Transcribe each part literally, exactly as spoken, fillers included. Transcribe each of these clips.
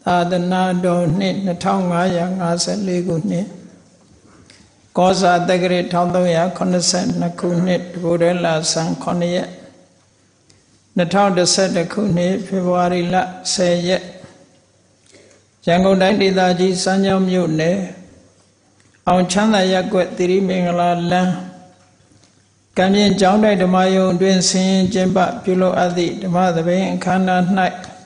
သာသနာတော်နှစ်နှစ်ထောင်ငါးရာငါးဆယ်လေးခုနှစ်ကောဇာတက္ကရာတစ်ထောင်သုံးရာခုနှစ်ဆယ်နှစ်ခုနှစ်တဘူရဲလဆန်းခုနှစ်ရက်နှစ်ထောင်တစ်ဆယ်တစ်ခုနှစ်ဖေဖော်ဝါရီလဆယ်ရက်ရန်ကုန်တိုင်းဒေသကြီးစမ်းချောင်းမြို့နယ်အောင်ချမ်းသာရပ်ကွက်သီရိမင်္ဂလာလမ်းကံပြင်ကျောင်းတိုက်ဓမ္မယုံတွင်ဆင်းကျင်းပပြုလုပ်အပ်သည့်ဓမ္မသဘင်အခမ်းအနား၌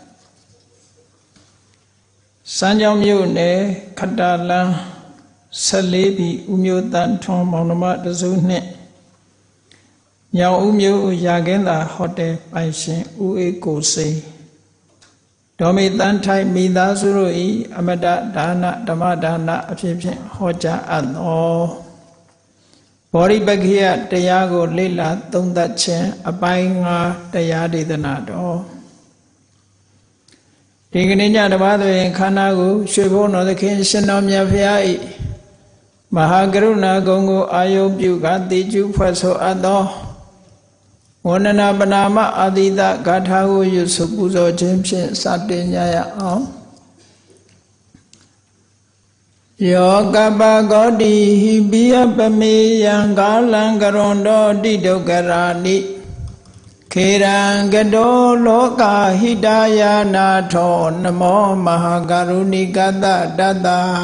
စမ်းချောင်းမြို့နယ်ခတ္တလန်းဆယ်လေးပြီဦးမျိုးတန်ထွန်းမောင်နှမတစုနှင့်ညောင်ဦးမျိုးရာကင်းသာဟိုတယ်ပိုင်ရှင်ဦးအေးကိုစိန်ဒေါ်မေတန်းထိုင်မိသားစုတို့၏အမတဒါနဓမ္မဒါနအဖြစ်ဖြင့်ဟောကြားအပ်သောဘောဓိပက္ခိယတရားကိုလေ့လာသုံးသပ်ခြင်းအပိုင်းငါတရားဒေသနာတော်ဒီကနေ့ညဓမ္မသဘင်ခန္ဓာကိုရွှေဘုန်းတော်သခင်ရှင်တော်မြတ်ဖရာ၏မဟာကရုဏာဂုဏ်ကိုအာယုပြုကတိကျဖွဲ့ဆိုအပ်သောဝန္ဒနာပနာမအာတိတဂါထာကိုရွတ်ဆိုပူဇော်ခြင်းဖြင့်စတင်ကြရအောင်ယောကပဂောတိဟိပိယပမေယံကာလံကရွန်တောတိဒုက္ခရာနိခေရံကတောလောကဟိတယာနာထောနမောမဟာကရုဏိကတတတ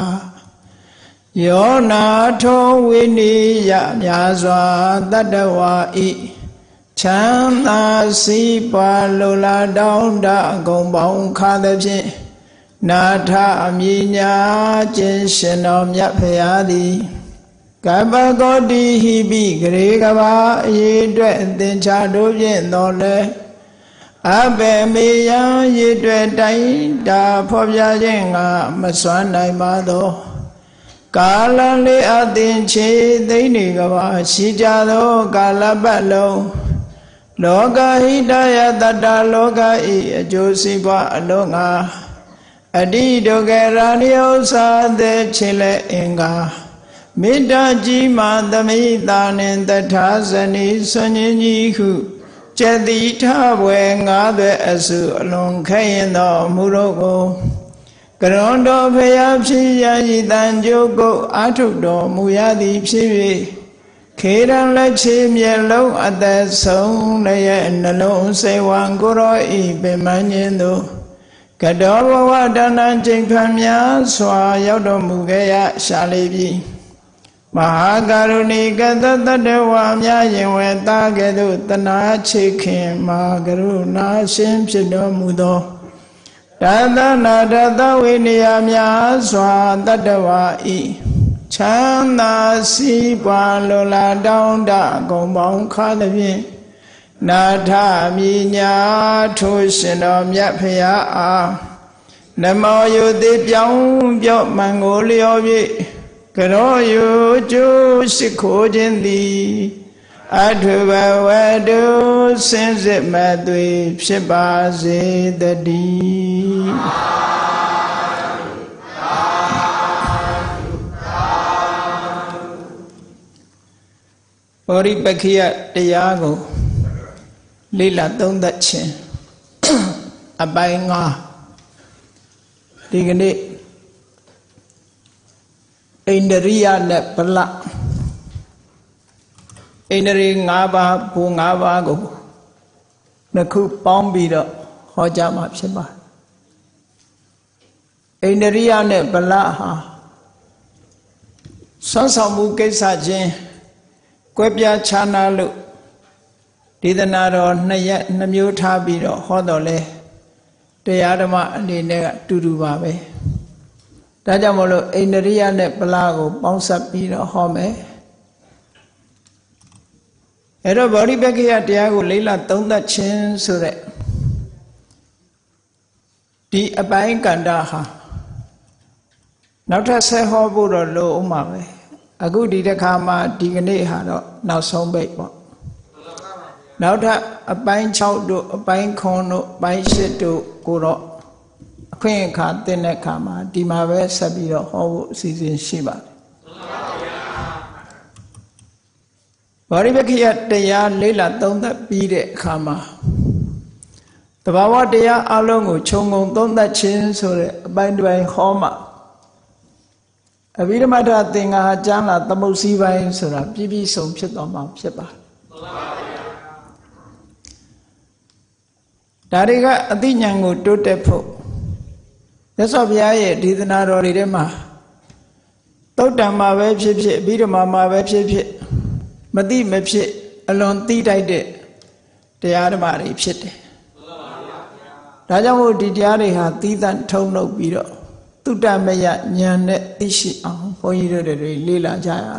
ယောနာထောဝိနိယမြာစွာတတ္တဝါဤချမ်းသာစီးပွားလိုလားတောင်းတဂုံပေါင်းခါသဖြင့်နာထအမြညာခြင်းရှင်တော်မြတ်ဖရာသည်ကပ္ပဂောတိဟိပိဂရေကဘာအရေးအတွက်သင်္ချာတို့ဖြင့်တော်လဲအဘေမေယံရေအတွက်တိုင်းတာဖော်ပြခြင်းကမစွမ်းနိုင်ပါသောကာလလေးအသင်ချေသိနေကဘာရှိကြသောကာလပတ်လုံးလောကဟိတယတတ္တလောကဤအကျိုးစီးပွားအလုံးငါအတိဒုက္ခရာနိဥ္စာသေချေလေအင်္ဂါမေတ္တာကြီးမာသမိတာနှင့်တထာဇနီဆွန်ញကြီးဟုကျက်တိထဘွယ်ငါးသွဲအစုအလွန်ခဲရင်သောမူတို့ကိုကရွန်တော်ဖရာဖြစ်ရည်တန်ကြိုးကိုအာထုတော်မူရသည်ဖြစ်၍ခေရန်လက်ချေမျက်လုံးအသက်ဆုံးလည်းနှလုံးစိတ်ဝံကိုရောဤပင်မင်းခြင်းသို့ကတောဘဝတဏ္ဍကျိန်ဖန်များစွာရောက်တော်မူခဲ့ရရှာလေပြီမဟာကရုဏီကတတတ္တဝါများရင်ဝေတာကဲ့သို့တနာချေခင်မဟာကရုဏာရှင်ဖြစ်တော်မူသောတသနာတသဝိနည်းများစွာတတ္တဝါဤချမ်းသာစီးပွားလိုလားတောင်းတဂုံပေါင်းခါသဖြင့်နာထမြညာထိုးရှင်တော်မြတ်ဖရာအားနမောယုတိပြောင်းပြော့မှန်ကိုလျော်၍ကရောယုကျိုးရှိခိုးခြင်းသည်အထုဘဝတုစင်စစ်မသွေဖြစ်ပါစေတည်းဘောဓိပက္ခိယတရားကိုလေ့လာသုံးသပ်ခြင်းအပိုင်းငါဒီကနေ့ဣန္ဒြိယနဲ့ဗလဣန္ဒြေ၅ပါးဘူ၅ပါးကိုနှစ်ခုပေါင်းပြီးတော့ဟောကြားမှာဖြစ်ပါတယ်ဣန္ဒြိယနဲ့ဗလဟာဆွမ်းဆောင်မှုကိစ္စချင်းကွဲပြားခြားနားလို့ဒေသနာတော်နှစ်ရက်နှစ်မျိုးထားပြီးတော့ဟောတော်လဲတရားဓမ္မအနေနဲ့ကတူတူပါပဲဒါကြောင့်မလို့ဣန္ဒြိယနဲ့ဗလကိုပေါင်းစပ်ပြီးတော့ဟောမယ်အဲ့တော့ဗောဓိပက္ခိယတရားကိုလေ့လာသုံးသပ်ခြင်းဆိုတဲ့ဒီအပိုင်းကန္တာဟာနောက်ထပ်ဆက်ဟောဖို့တော့လိုအောင်ပါပဲအခုဒီတစ်ခါမှဒီကနေ့ဟာတော့နောက်ဆုံးပိတ်ပေါ့နောက်ထပ်အပိုင်း၆တို့အပိုင်း၇တို့အပိုင်း၈တို့ကိုတော့အခွင့်အခါသင်တဲ့အခါမှာဒီမှာပဲဆက်ပြီးတော့ဟောဖို့အစီအစဉ်ရှိပါတယ်ဗောဓိပက္ခိယတရားလေ့လာသုံးသပ်ပြီးတဲ့အခါမှာတဘာဝတရားအလုံးကိုခြုံငုံသုံးသပ်ခြင်းဆိုတဲ့အပိုင်းတစ်ပိုင်းဟောမှာအဘိဓမ္မတသင်္ဃာကျမ်းလာသမုတ်စည်းပိုင်းဆိုတာပြည့်ပြည့်စုံဖြစ်တော်မှာဖြစ်ပါတယ်ဒါတွေကအသိဉာဏ်ကိုတိုးတက်ဖို့မြတ်စွာဘုရားရဲ့ဒေသနာတော်တွေထဲမှာသုတ်တံမှာပဲဖြစ်ဖြစ်အဘိဓမ္မာမှာပဲဖြစ်ဖြစ်မသိမဖြစ်အလွန်သိတိုက်တဲ့တရားဓမ္မတွေဖြစ်တယ်ဒါကြောင့်မို့ဒီတရားတွေဟာသီးသန့်ထုံနှုတ်ပြီးတော့တုတ္တမယဉာဏ်နဲ့သိရှိအောင်ဘုန်းကြီးတို့တွေလေ့လာကြရတယ်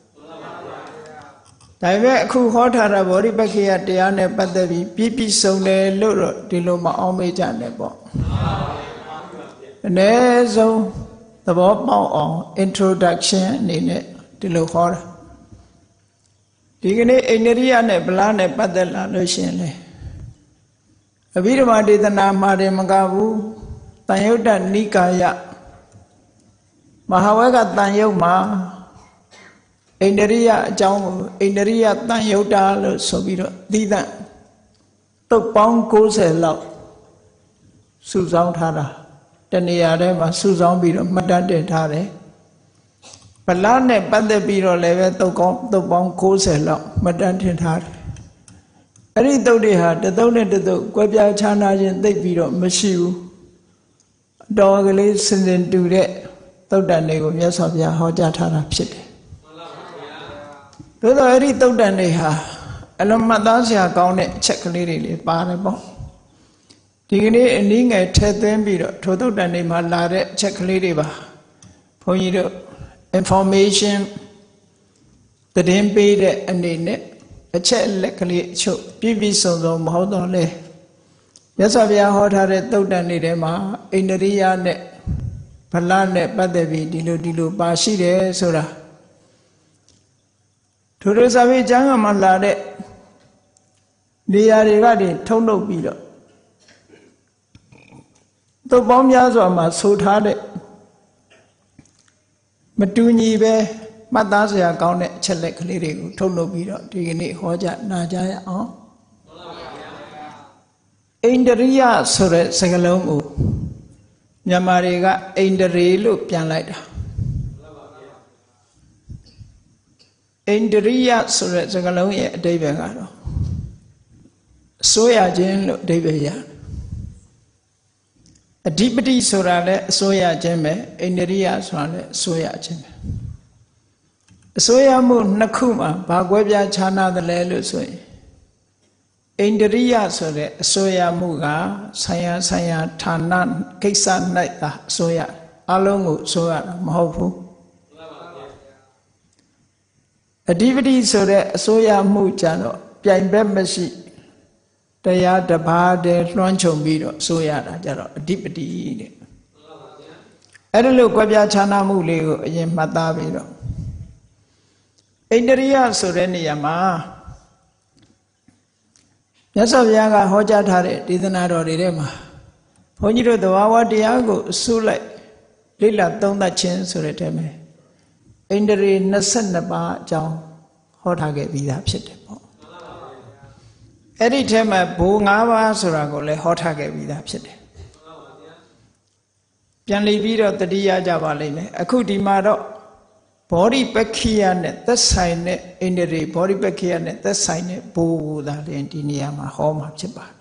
ဒါပေမဲ့အခုဟောထားတာဗောဓိပက္ခိယတရားနဲ့ပတ်သက်ပြီးပြည့်ပြည့်စုံတယ်လို့တော့ဒီလိုမအောင်မေ့ကြနဲ့ပေါ့အနည်းဆုံးသဘောပေါက်အောင် introduction အနေနဲ့ဒီလိုဟောတာဒီကနေ့အိန္ဒိယနဲ့ဗလာနဲ့ပတ်သက်လာလို့ရှိရင်လေအဘိဓမ္မာဒေသနာမှာတယ်မကဘူးတန်ယုတ်တနိကာယမဟာဝကတန်ယုတ်မှာအိန္ဒိယအကြောင်းကိုအိန္ဒိယတန်ယုတ်တာလို့ဆိုပြီးတော့သီးသန့်တုတ်ပေါင်းကိုးဆယ်လောက်စုဆောင်းထားတာတနေရာထဲမှာစုဆောင်းပြီးတော့မှတ်တမ်းတင်ထားတယ်ဗလာနဲ့ပတ်သက်ပြီးတော့လည်းပဲတုတ်ကောင်းတုတ်ပေါင်းကိုးဆယ်လောက်မှတ်တမ်းတင်ထားတယ်အဲ့ဒီတုတ်တွေဟာတတုတ်နဲ့တတုတ်ကွဲပြားခြားနားခြင်းသိပ်ပြီးတော့မရှိဘူးအတော်ကလေးစင်စင်တူတဲ့တုတ်တန်တွေကိုမြတ်စွာဘုရားဟောကြားထားတာဖြစ်တယ်သို့သောအဲ့ဒီတုတ်တန်တွေဟာအလွန်မှတ်သားစရာကောင်းတဲ့အချက်ကလေးတွေလေးပါတယ်ပေါ့ဒီကနေ့အနည်းငယ်ထည့်သွင်းပြီးတော့ထိုတုတ်တန်တွေမှာလာတဲ့အချက်ကလေးတွေပါဘုန်းကြီးတို့ information သတင်းပေးတဲ့အနေနဲ့အချက်လက်ကလေးအချုပ်ပြည့်ပြည့်စုံစုံမဟုတ်တော့လေမြတ်စွာဘုရားဟောထားတဲ့တုတ်တန်တွေထဲမှာအိန္ဒိယနဲ့ဗလာနဲ့ပတ်သက်ပြီးဒီလိုဒီလိုပါရှိတယ်ဆိုတာထိုတို့စာပေကျမ်းကမှလာတဲ့နေရာတွေကနေထုံနှုတ်ပြီးတော့သုတ်ပေါင်းများစွာမှာဆိုထားတဲ့မတူညီပဲမှတ်သားစရာကောင်းတဲ့အချက်လက်ကလေးတွေကိုထုတ်လုပ်ပြီးတော့ဒီကနေ့ဟောကြားနာကြားရအောင်အိန္ဒရိယဆိုတဲ့စကားလုံးကိုမြန်မာတွေကအိန္ဒြေလို့ပြန်လိုက်တာအိန္ဒရိယဆိုတဲ့စကားလုံးရဲ့အဓိပ္ပာယ်ကတော့အစိုးရခြင်းလို့အဓိပ္ပာယ်ရတယ်အဓိပတိဆိုတာလည်းအစိုးရခြင်းပဲအိန္ဒရိယဆိုတာလည်းအစိုးရခြင်းပဲအစိုးရမှုနှစ်ခုမှာဘာကွဲပြားခြားနားတယ်လဲလို့ဆိုရင်အိန္ဒရိယဆိုတဲ့အစိုးရမှုကဆိုင်ရာဆိုင်ရာဌာနကိစ္စ၌သာအစိုးရအလုံးကိုအစိုးရတာမဟုတ်ဘူးအဓိပတိဆိုတဲ့အစိုးရမှုကြတော့ပြိုင်ဘက်မရှိတရားတစ်ပါးတည်းလွှမ်းခြုံပြီးတော့အစိုးရတာကြတော့အဓိပတိတဲ့အဲ့ဒါလို့ကွဲပြားခြားနားမှုလေးကိုအရင်မှတ်သားပြီးတော့အိန္ဒရိယဆိုတဲ့နေရာမှာမြတ်စွာဘုရားကဟောကြားထားတဲ့ဒေသနာတော်တွေထဲမှာဘုန်းကြီးတို့သဘာဝတရားကိုအစုလိုက်လေ့လာသုံးသပ်ခြင်းဆိုတဲ့တဲမှာအိန္ဒြေနှစ်ဆယ့်နှစ်ပါးအကြောင်းဟောထားခဲ့ပြီးသားဖြစ်တယ်ပေါ့အဲ့ဒီထဲမှာဘိုး၅ပါးဆိုတာကိုလည်းဟောထားခဲ့ပြီးသားဖြစ်တယ်ပြန်လည်ပြီးတော့တတိယကြပါလိမ့်မယ်အခုဒီမှာတော့ဘောဓိပက္ခိယနဲ့သက်ဆိုင်တဲ့အိန္ဒြေဘောဓိပက္ခိယနဲ့သက်ဆိုင်တဲ့ဘိုးကိုသာလည်းဒီနေရာမှာဟောမှာဖြစ်ပါတယ်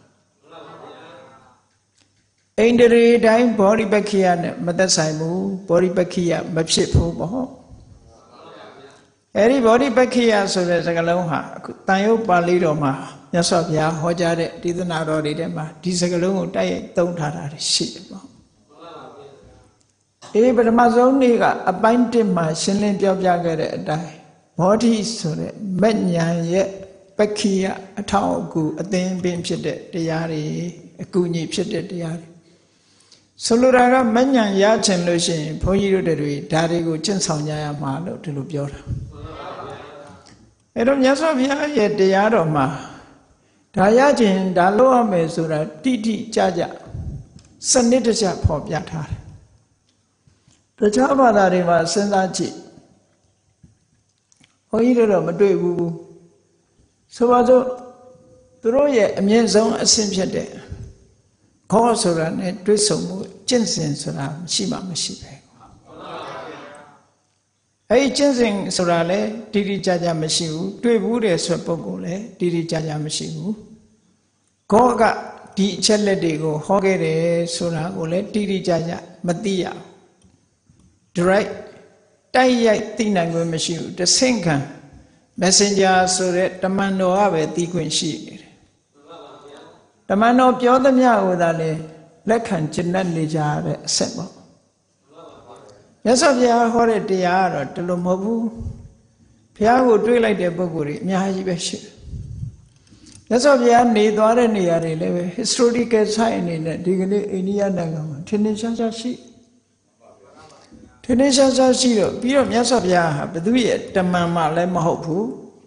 အိန္ဒြေတိုင်းဘောဓိပက္ခိယနဲ့မသက်ဆိုင်ဘူးဘောဓိပက္ခိယမဖြစ်ဘူးပေါ့အဲ့ဒီဘောဓိပက္ခိယဆိုတဲ့စကားလုံးဟာအခုတန်ရုပ်ပါဠိတော်မှာမြတ်စွာဘုရားဟောကြားတဲ့ဒေသနာတော်တွေထဲမှာဒီစကားလုံးကိုတိုက်ရိုက်သုံးထားတာရှိတယ်ပေါ့အေးပထမဆုံးနေ့ကအပိုင်းတစ်မှာရှင်းလင်းပြောပြခဲ့တဲ့အတိုင်းဘောဓိဆိုတဲ့မဉ္ဇဉ်ရဲ့ပက္ခိယအထောက်အကူအသင်ပင်ဖြစ်တဲ့တရားတွေအကူအညီဖြစ်တဲ့တရားတွေဆိုလိုတာကမဉ္ဇဉ်ရချင်လို့ရှိရင်ဘုန်းကြီးတို့တွေဒါတွေကိုကျင့်ဆောင်ကြရမှာလို့ဒီလိုပြောတာအဲ့တော့မြတ်စွာဘုရားရဲ့တရားတော်မှာဒါရခြင်းဒါလို့ရမယ်ဆိုတာတိတိကျကျစနစ်တကျဖော်ပြထားတယ်တခြားဘာသာတွေမှာစဉ်းစားကြည့်ဘုန်းကြီးတို့တော့မတွေ့ဘူးဆိုပါစို့သူတို့ရဲ့အမြင့်ဆုံးအဆင့်ဖြစ်တဲ့ခေါ်ဆိုတာနဲ့တွေ့ဆုံမှုကျင့်စဉ်ဆိုတာရှိမှမရှိပဲအဲ့ဒီကျင့်စဉ်ဆိုတာလေတိတိကျကျမရှိဘူးတွေ့ဘူးတဲ့ဆိုပုဂ္ဂိုလ်လေတိတိကျကျမရှိဘူးခေါ်ကဒီအချက်လက်တွေကိုဟောခဲ့တယ်ဆိုတာကိုလည်းတိတိကျကျမသိရဘူး direct တိုက်ရိုက်သိနိုင်ခွင့်မရှိဘူးတစ်ဆင့်ခံ messenger ဆိုတဲ့တမန်တော်ကပဲသိခွင့်ရှိနေတယ်တမန်တော်ပြောသမျှကိုသာလေလက်ခံကျင့်တတ်နေကြတဲ့အဆက်ပေါ့မြတ်စွာဘုရားဟောတဲ့တရားကတော့တလို့မဟုတ်ဘူးဘုရားကိုတွေးလိုက်တဲ့ပုဂ္ဂိုလ်တွေအများကြီးပဲရှိတယ်မြတ်စွာဘုရားနေသွားတဲ့နေရာတွေလည်းပဲ historical site အနေနဲ့ဒီကနေ့အိန္ဒိယနိုင်ငံမှာထင်ထင်ရှားရှားရှိထင်ထင်ရှားရှားရှိတော့ပြီးတော့မြတ်စွာဘုရားဟာဘသူရဲ့တမန်မှလည်းမဟုတ်ဘူး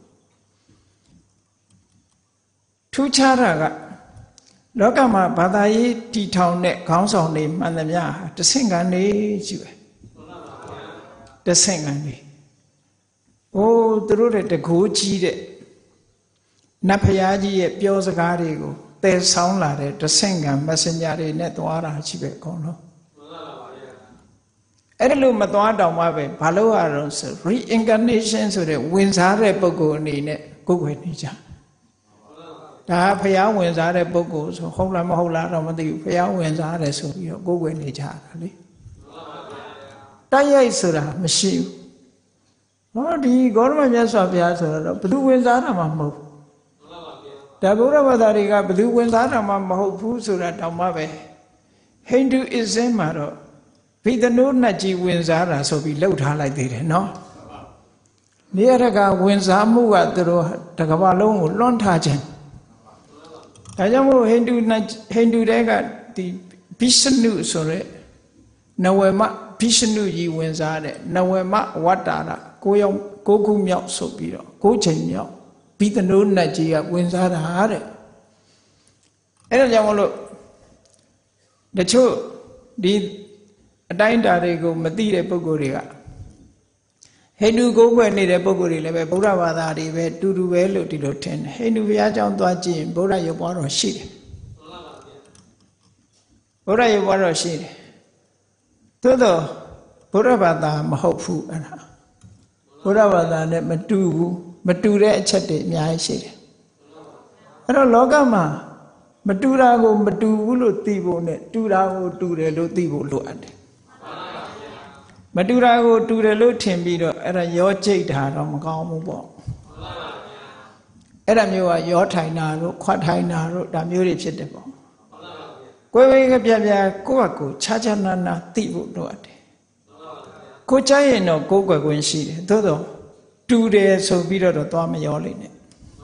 ထူးခြားတာကလောကမှာဘာသာရေးတည်ထောင်တဲ့ခေါင်းဆောင်တွေမှန်သမျှဟာတဆင့်ခံနေရှိပဲတဆင့်ခံနေအိုးသူတို့တဲ့တကူကြီးတဲ့နတ်ဖျားကြီးရဲ့ပြောစကားတွေကိုတည်ဆောင်လာတဲ့တဆင့်ခံ messenger တွေနဲ့သွားတာရှိပဲအကုန်လုံးအဲ့ဒါလို့မသွားတောင်မှပဲဘာလို့ရတော့ဆို reincarnation ဆိုတဲ့ဝင်စားတဲ့ပုဂ္ဂိုလ်အနေနဲ့ကိုယ်ွယ်နေကြဒါဖျားဝင်စားတဲ့ပုဂ္ဂိုလ်ဆိုဟုတ်လားမဟုတ်လားတော့မသိဘူးဖျားဝင်စားတယ်ဆိုပြီးတော့ကိုယ်ွယ်နေကြတာလေတိုက်ရိုက်ဆိုတာမရှိဘူးဟောဒီဂေါရမမြတ်စွာဘုရားဆိုတော့ဘယ်သူဝင်စားတာမှမဟုတ်ဘူးဒါဗုဒ္ဓဘာသာတွေကဘယ်သူဝင်စားတာမှမဟုတ်ဘူးဆိုတာတောင်မှပဲ Hinduism မှာတော့ဘိသနုနတ်ကြီးဝင်စားတာဆိုပြီးလှုပ်ထားလိုက်သေးတယ်နော်နေရကဝင်စားမှုကသူတို့တကမ္ဘာလုံးကိုလွှမ်းထားခြင်းဒါကြောင့်မို့ဟိန္ဒူဟိန္ဒူတွေကဒီဘိရှနုဆိုရဲနဝမဘိရှနုကြီးဝင်စားတဲ့နဝမဝတ္တာရကိုယောက်ကိုခုမြောက်ဆိုပြီးတော့ကိုချိန်မြောက်ဘိသနုနတ်ကြီးကဝင်စားတာတဲ့အဲ့ဒါကြောင့်မလို့တချို့ဒီအတိုင်းတာတွေကိုမသိတဲ့ပုဂ္ဂိုလ်တွေကဟိန္ဒူကိုယ်ွယ်နေတဲ့ပုဂ္ဂိုလ်တွေလည်းပဲဗုဒ္ဓဘာသာတွေပဲတူတူပဲလို့ဒီလိုထင်တယ်ဟိန္ဒူဘုရားကျောင်းသွားကြည့်ရင်ဗုဒ္ဓရုပ်ပွားတော်ရှိတယ်ဗုဒ္ဓရုပ်ပွားတော်ရှိတယ်သို့တော့ဗုဒ္ဓဘာသာမဟုတ်ဘူးအဲ့ဒါဗုဒ္ဓဘာသာနဲ့မတူဘူးမတူတဲ့အချက်တွေအများကြီးရှိတယ်အဲ့တော့လောကမှာမတူတာကိုမတူဘူးလို့သိဖို့နဲ့တူတာကိုတူတယ်လို့သိဖို့လိုအပ်တယ်မတူတာကိုတူတယ်လို့ထင်ပြီးတော့အဲ့ဒါရောကြိတ်တာတော့မကောင်းဘူးပေါ့အဲ့ဒါမျိုးကရောထိုင်တာတို့ခွတ်ထိုင်တာတို့ဒါမျိုးတွေဖြစ်တယ်ပေါ့ကိုယ်ဝေကပြပြကိုယ့်အကူခြားခြားနာနာသိဖို့လိုအပ်တယ်ကိုကြိုက်ရင်တော့ကိုယ်ွယ်ခွင့်ရှိတယ်သို့တော့တူတယ်ဆိုပြီးတော့သွားမရောလိမ့်နဲ့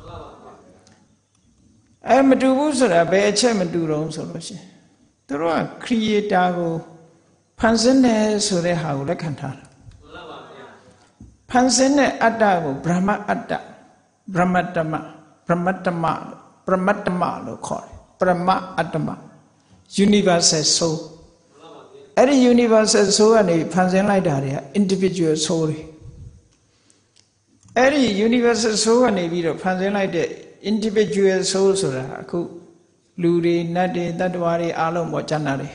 အဲမတူဘူးဆိုတာဘယ်အချက်မတူတော့ဆိုလို့ရှိရင်သူတို့က creator ကိုဖန်ဆင်းတယ်ဆိုတဲ့ဟာကိုလက်ခံထားတာဖန်ဆင်းတဲ့အတ္တကို Brahma အတ္တ Brahma တမ Brahma တမ Brahma တမလို့ခေါ်တယ် Brahma အတ္တမ universal soul အဲ့ဒီ universal soul ကနေဖန်ဆင်းလိုက်တာတွေက individual soul တွေအဲ့ဒီ universal soul ကနေပြီးတော့ဖန်ဆင်းလိုက်တဲ့ individual soul ဆိုတာအခုလူတွေနတ်တွေတ attva တွေအားလုံးပေါ်ကျန်တာတွေ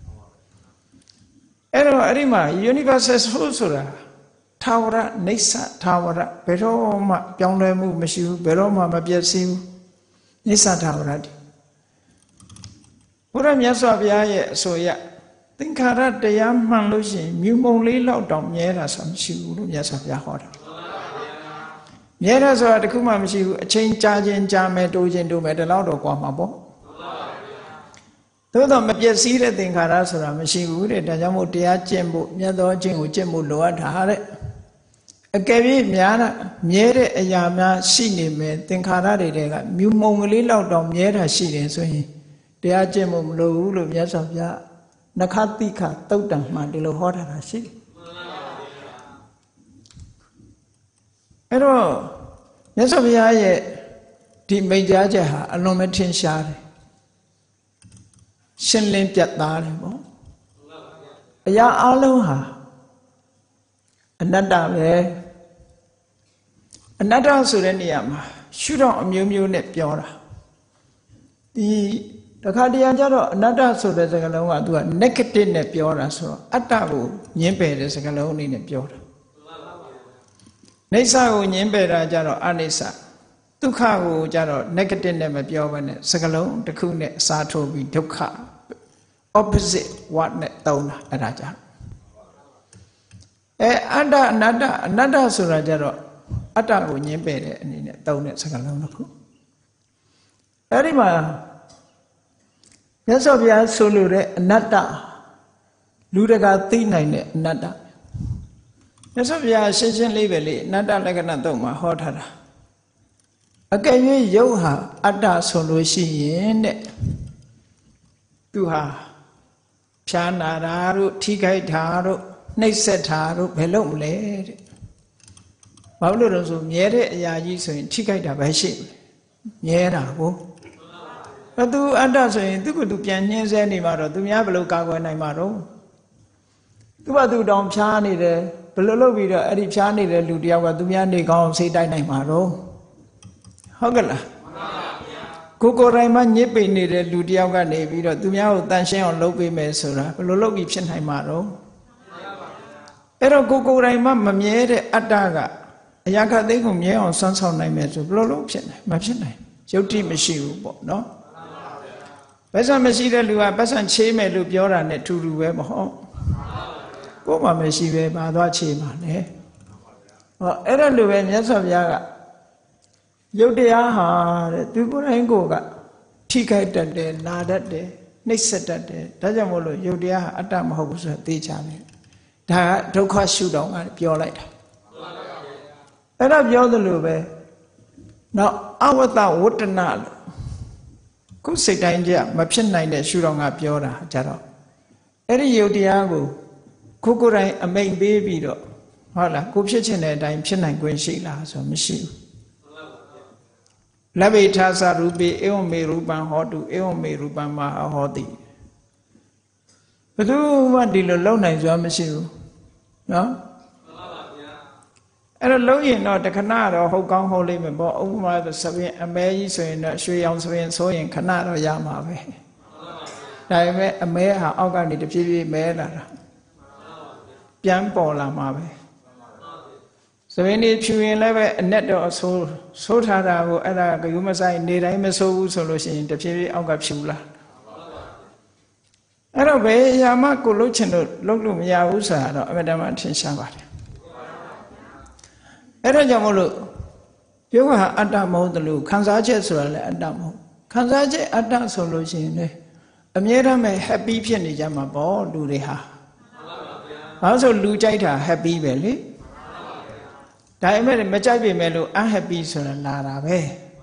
အဲ့တော့အဲ့ဒီမှာ universal soul ဆိုတာထာဝရနိစ္စထာဝရဘယ်တော့မှပြောင်းလဲမှုမရှိဘူးဘယ်တော့မှမပြည့်စည်ဘူးနိစ္စထာဝရတည်းဘုရားမြတ်စွာဘုရားရဲ့အဆိုအရသင်္ခါရတရားမှန်လို့ရှိရင်မြူမုံလေးလောက်တောင်မြဲတာဆိုတာမရှိဘူးလို့မြတ်စွာဘုရားဟောတာမြဲတာဆိုတာတခုမှမရှိဘူးအချိန်ကြာခြင်းကြာမယ်တိုးခြင်းတိုးမယ်ဒီလောက်တော့ကွာမှာပေါ့သို့တော့မပြည့်စည်တဲ့သင်္ခါရဆိုတာမရှိဘူးတဲ့ဒါကြောင့်မို့တရားကျင့်ဖို့မြတ်သောကျင့်ကိုကျင့်ဖို့လိုအပ်တာတဲ့အကယ်၍များတာမြဲတဲ့အရာများရှိနေမယ်သင်္ခါရတွေတဲကမြူမုံကလေးလောက်တောင်မြဲတာရှိတယ်ဆိုရင်တရားကျင့်ဖို့မလိုဘူးလို့မြတ်စွာဘုရားနခတိခသုတ်တံမှာဒီလိုဟောထားတာရှိတယ်အဲ့တော့မြတ်စွာဘုရားရဲ့ဒီမိန့်ကြားချက်ဟာအလွန်ပဲထင်ရှားတယ်ရှင်းလင်းပြတ်သားတယ်ပေါ့အရာအလုံးဟာအနတ္တပဲအနတ္တဆိုတဲ့နေရာမှာရှုထောင့်အမျိုးမျိုးနဲ့ပြောတာဒီဓတခါတရံကျတော့အနတ္တဆိုတဲ့စကားလုံးကသူက negative နဲ့ပြောတာဆိုတော့အတ္တကိုညှင်းပယ်တဲ့စကားလုံးအနေနဲ့ပြောတာနိစ္စကိုညှင်းပယ်တာကျတော့အနိစ္စဒုက္ခကိုကျတော့ negative နဲ့မပြောဘဲနဲ့စကားလုံးတစ်ခုနဲ့အစားထိုးပြီးဒုက္ခ opposite word နဲ့သုံးတာအဲ့ဒါကြောင့်အဲအတ္တအနတ္တအနတ္တဆိုတာကျတော့အတ္တကိုညှင်းပယ်တဲ့အနေနဲ့သုံးတဲ့စကားလုံးတစ်ခုအဲ့ဒီမှာမြတ်စွာဘုရားဆိုလိုတဲ့အနတ္တလူတကာသိနိုင်တဲ့အနတ္တမြတ်စွာဘုရားရှင်းရှင်းလေးပဲလေအနတ္တလက္ခဏာသုံးမှာဟောထားတာအကယ်၍ယုတ်ဟာအတ္တဆိုလို့ရှိရင်တဲ့သူဟာဖြာနာတာတို့ထိခိုက်တာတို့နှိပ်စက်တာတို့ဘယ်လို့မလဲတဲ့ဘာလို့လဲဆိုမြဲတဲ့အရာကြီးဆိုရင်ထိခိုက်တာပဲရှိမြဲတာကိုဘသူအတ္တဆိုရင်သူကသူပြန်ညှင်းဆဲနေမှာတော့သူများဘယ်လိုကာကွယ်နိုင်မှာတော့သူကသူတောင်ဖြားနေတယ်ဘယ်လိုလုပ်ပြီးတော့အဲ့ဒီဖြားနေတဲ့လူတယောက်ကသူများနေကောင်းစိတ်တိုက်နိုင်မှာတော့ဟုတ်ကလားကိုကိုယ်တိုင်မှညစ်ပိနေတဲ့လူတယောက်ကနေပြီးတော့သူများကိုတန်ရှင်းအောင်လုပ်ပေးမယ်ဆိုတာဘယ်လိုလုပ်ပြီးဖြစ်နိုင်မှာတော့အဲ့တော့ကိုကိုယ်တိုင်မှမမြဲတဲ့အတ္တကအရာခသိကိုမြဲအောင်စွမ်းဆောင်နိုင်မယ်ဆိုဘယ်လိုလုပ်ဖြစ်နိုင်မဖြစ်နိုင်ယုတ်တိမရှိဘူးပေါ့နော်ပတ်စံမရှိတဲ့လူကပတ်စံချေးမယ်လို့ပြောတာနဲ့ထူထူပဲမဟုတ်ကိုယ်မှမရှိပဲဘာသွားချေးမှာလဲဟောအဲ့ဒါလိုပဲမြတ်စွာဘုရားကယုတ်တရားဟာတဲ့သူကိုယ်တိုင်ကိုယ်ကထိခိုက်တတ်တယ်နာတတ်တယ်နှိပ်စက်တတ်တယ်ဒါကြောင့်မို့လို့ယုတ်တရားဟာအတ္တမဟုတ်ဘူးဆိုတာသိချတယ်ဒါကဒုက္ခရှုထောင့်ကပြောလိုက်တာအဲ့ဒါပြောသလိုပဲနောက်အဝတ္တဝတ္တနာလို့ကိုယ်စိတ်တိုင်းကြမဖြစ်နိုင်တဲ့ရှုထောင့်ကပြောတာကြတော့အဲ့ဒီယုတ်တရားကိုကိုယ်ကိုယ်တိုင်အမိန်ပေးပြီးတော့ဟုတ်လားကိုဖြစ်ချင်တဲ့အတိုင်းဖြစ်နိုင်ခွင့်ရှိလားဆိုမရှိဘူးလဗ္ဗေထာသရူပေဧဝမေရူပံဟောတုဧဝမေရူပံမဟာဟောတိဘယ်သူမှဒီလိုလုံနိုင်စွာမရှိဘူးနော်အဲ့တော့လုံးရင်တော့တခဏတော့ဟုတ်ကောင်းဟုတ်လိမ့်မယ်ပေါ့ဥပမာဆိုသပင်အမဲကြီးဆိုရင်တော့ရွှေရောင်သပင်ဆိုရင်ခဏတော့ရမှာပဲဒါပေမဲ့အမဲဟာအောက်ကနေတဖြည်းဖြည်းမဲလာတာပြန်ပေါ်လာမှာပဲသပင်ဒီဖြူရင်လည်းပဲအနက်တော့အဆိုးဆိုးထားတာကိုအဲ့ဒါကယူမဆိုင်နေတိုင်းမဆိုးဘူးဆိုလို့ရှိရင်တဖြည်းဖြည်းအောက်ကဖြူလာအဲ့တော့ဘယ်အရာမှကိုလှုပ်ချင်လို့လှုပ်လို့မရဘူးဆိုတာတော့အမှန်တမ်းထင်ရှားပါတယ်အဲ့ဒါကြောင့်မို့လို့ပြောဟာအတ္တမဟုတ်တယ်လို့ခံစားချက်ဆိုတာလည်းအတ္တမဟုတ်ခံစားချက်အတ္တဆိုလို့ရှိရင်လေအမြဲတမ်းပဲ happy ဖြစ်နေကြမှာပေါ့လူတွေဟာဘာလို့ဆိုလူကြိုက်တာ happy ပဲလေဒါပေမဲ့မကြိုက်ပေမဲ့လို့ unhappy ဆိုတာလာတာပဲ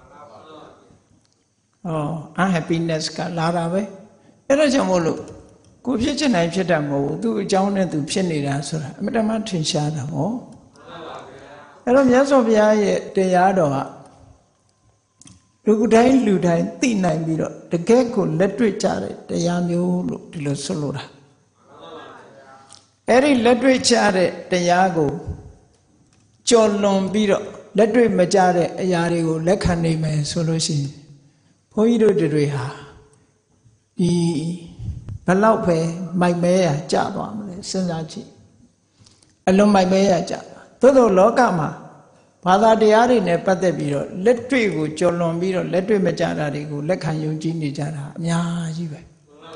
ဟော unhappiness ကလာတာပဲအဲ့ဒါကြောင့်မို့လို့ကိုဖြစ်ချင်တိုင်းဖြစ်တာမဟုတ်ဘူးသူ့အကြောင်းနဲ့သူဖြစ်နေတာဆိုတာအမှန်တမ်းထင်ရှားတာပေါ့အဲ့တော့မြတ်စွာဘုရားရဲ့တရားတော်ကလူတိုင်းလူတိုင်းသိနိုင်ပြီးတော့တကယ်ကိုလက်တွေ့ကြတဲ့တရားမျိုးလို့ဒီလိုဆိုလိုတာအဲ့ဒီလက်တွေ့ကြတဲ့တရားကိုကြော်လွန်ပြီးတော့လက်တွေ့မကြတဲ့အရာတွေကိုလက်ခံနိုင်မယ်ဆိုလို့ရှိရင်ဘုန်းကြီးတို့တွေဟာဒီဘလောက်ပဲမိုက်မဲရကြသွားမလဲစဉ်းစားကြည့်အလွန်မိုက်မဲရကြသို့သောလောကမှာဘာသာတရားတွေနဲ့ပတ်သက်ပြီးတော့လက်တွေ့ကိုကြော်လွန်ပြီးတော့လက်တွေ့မကြတာတွေကိုလက်ခံယုံကြည်နေကြတာအများကြီးပဲ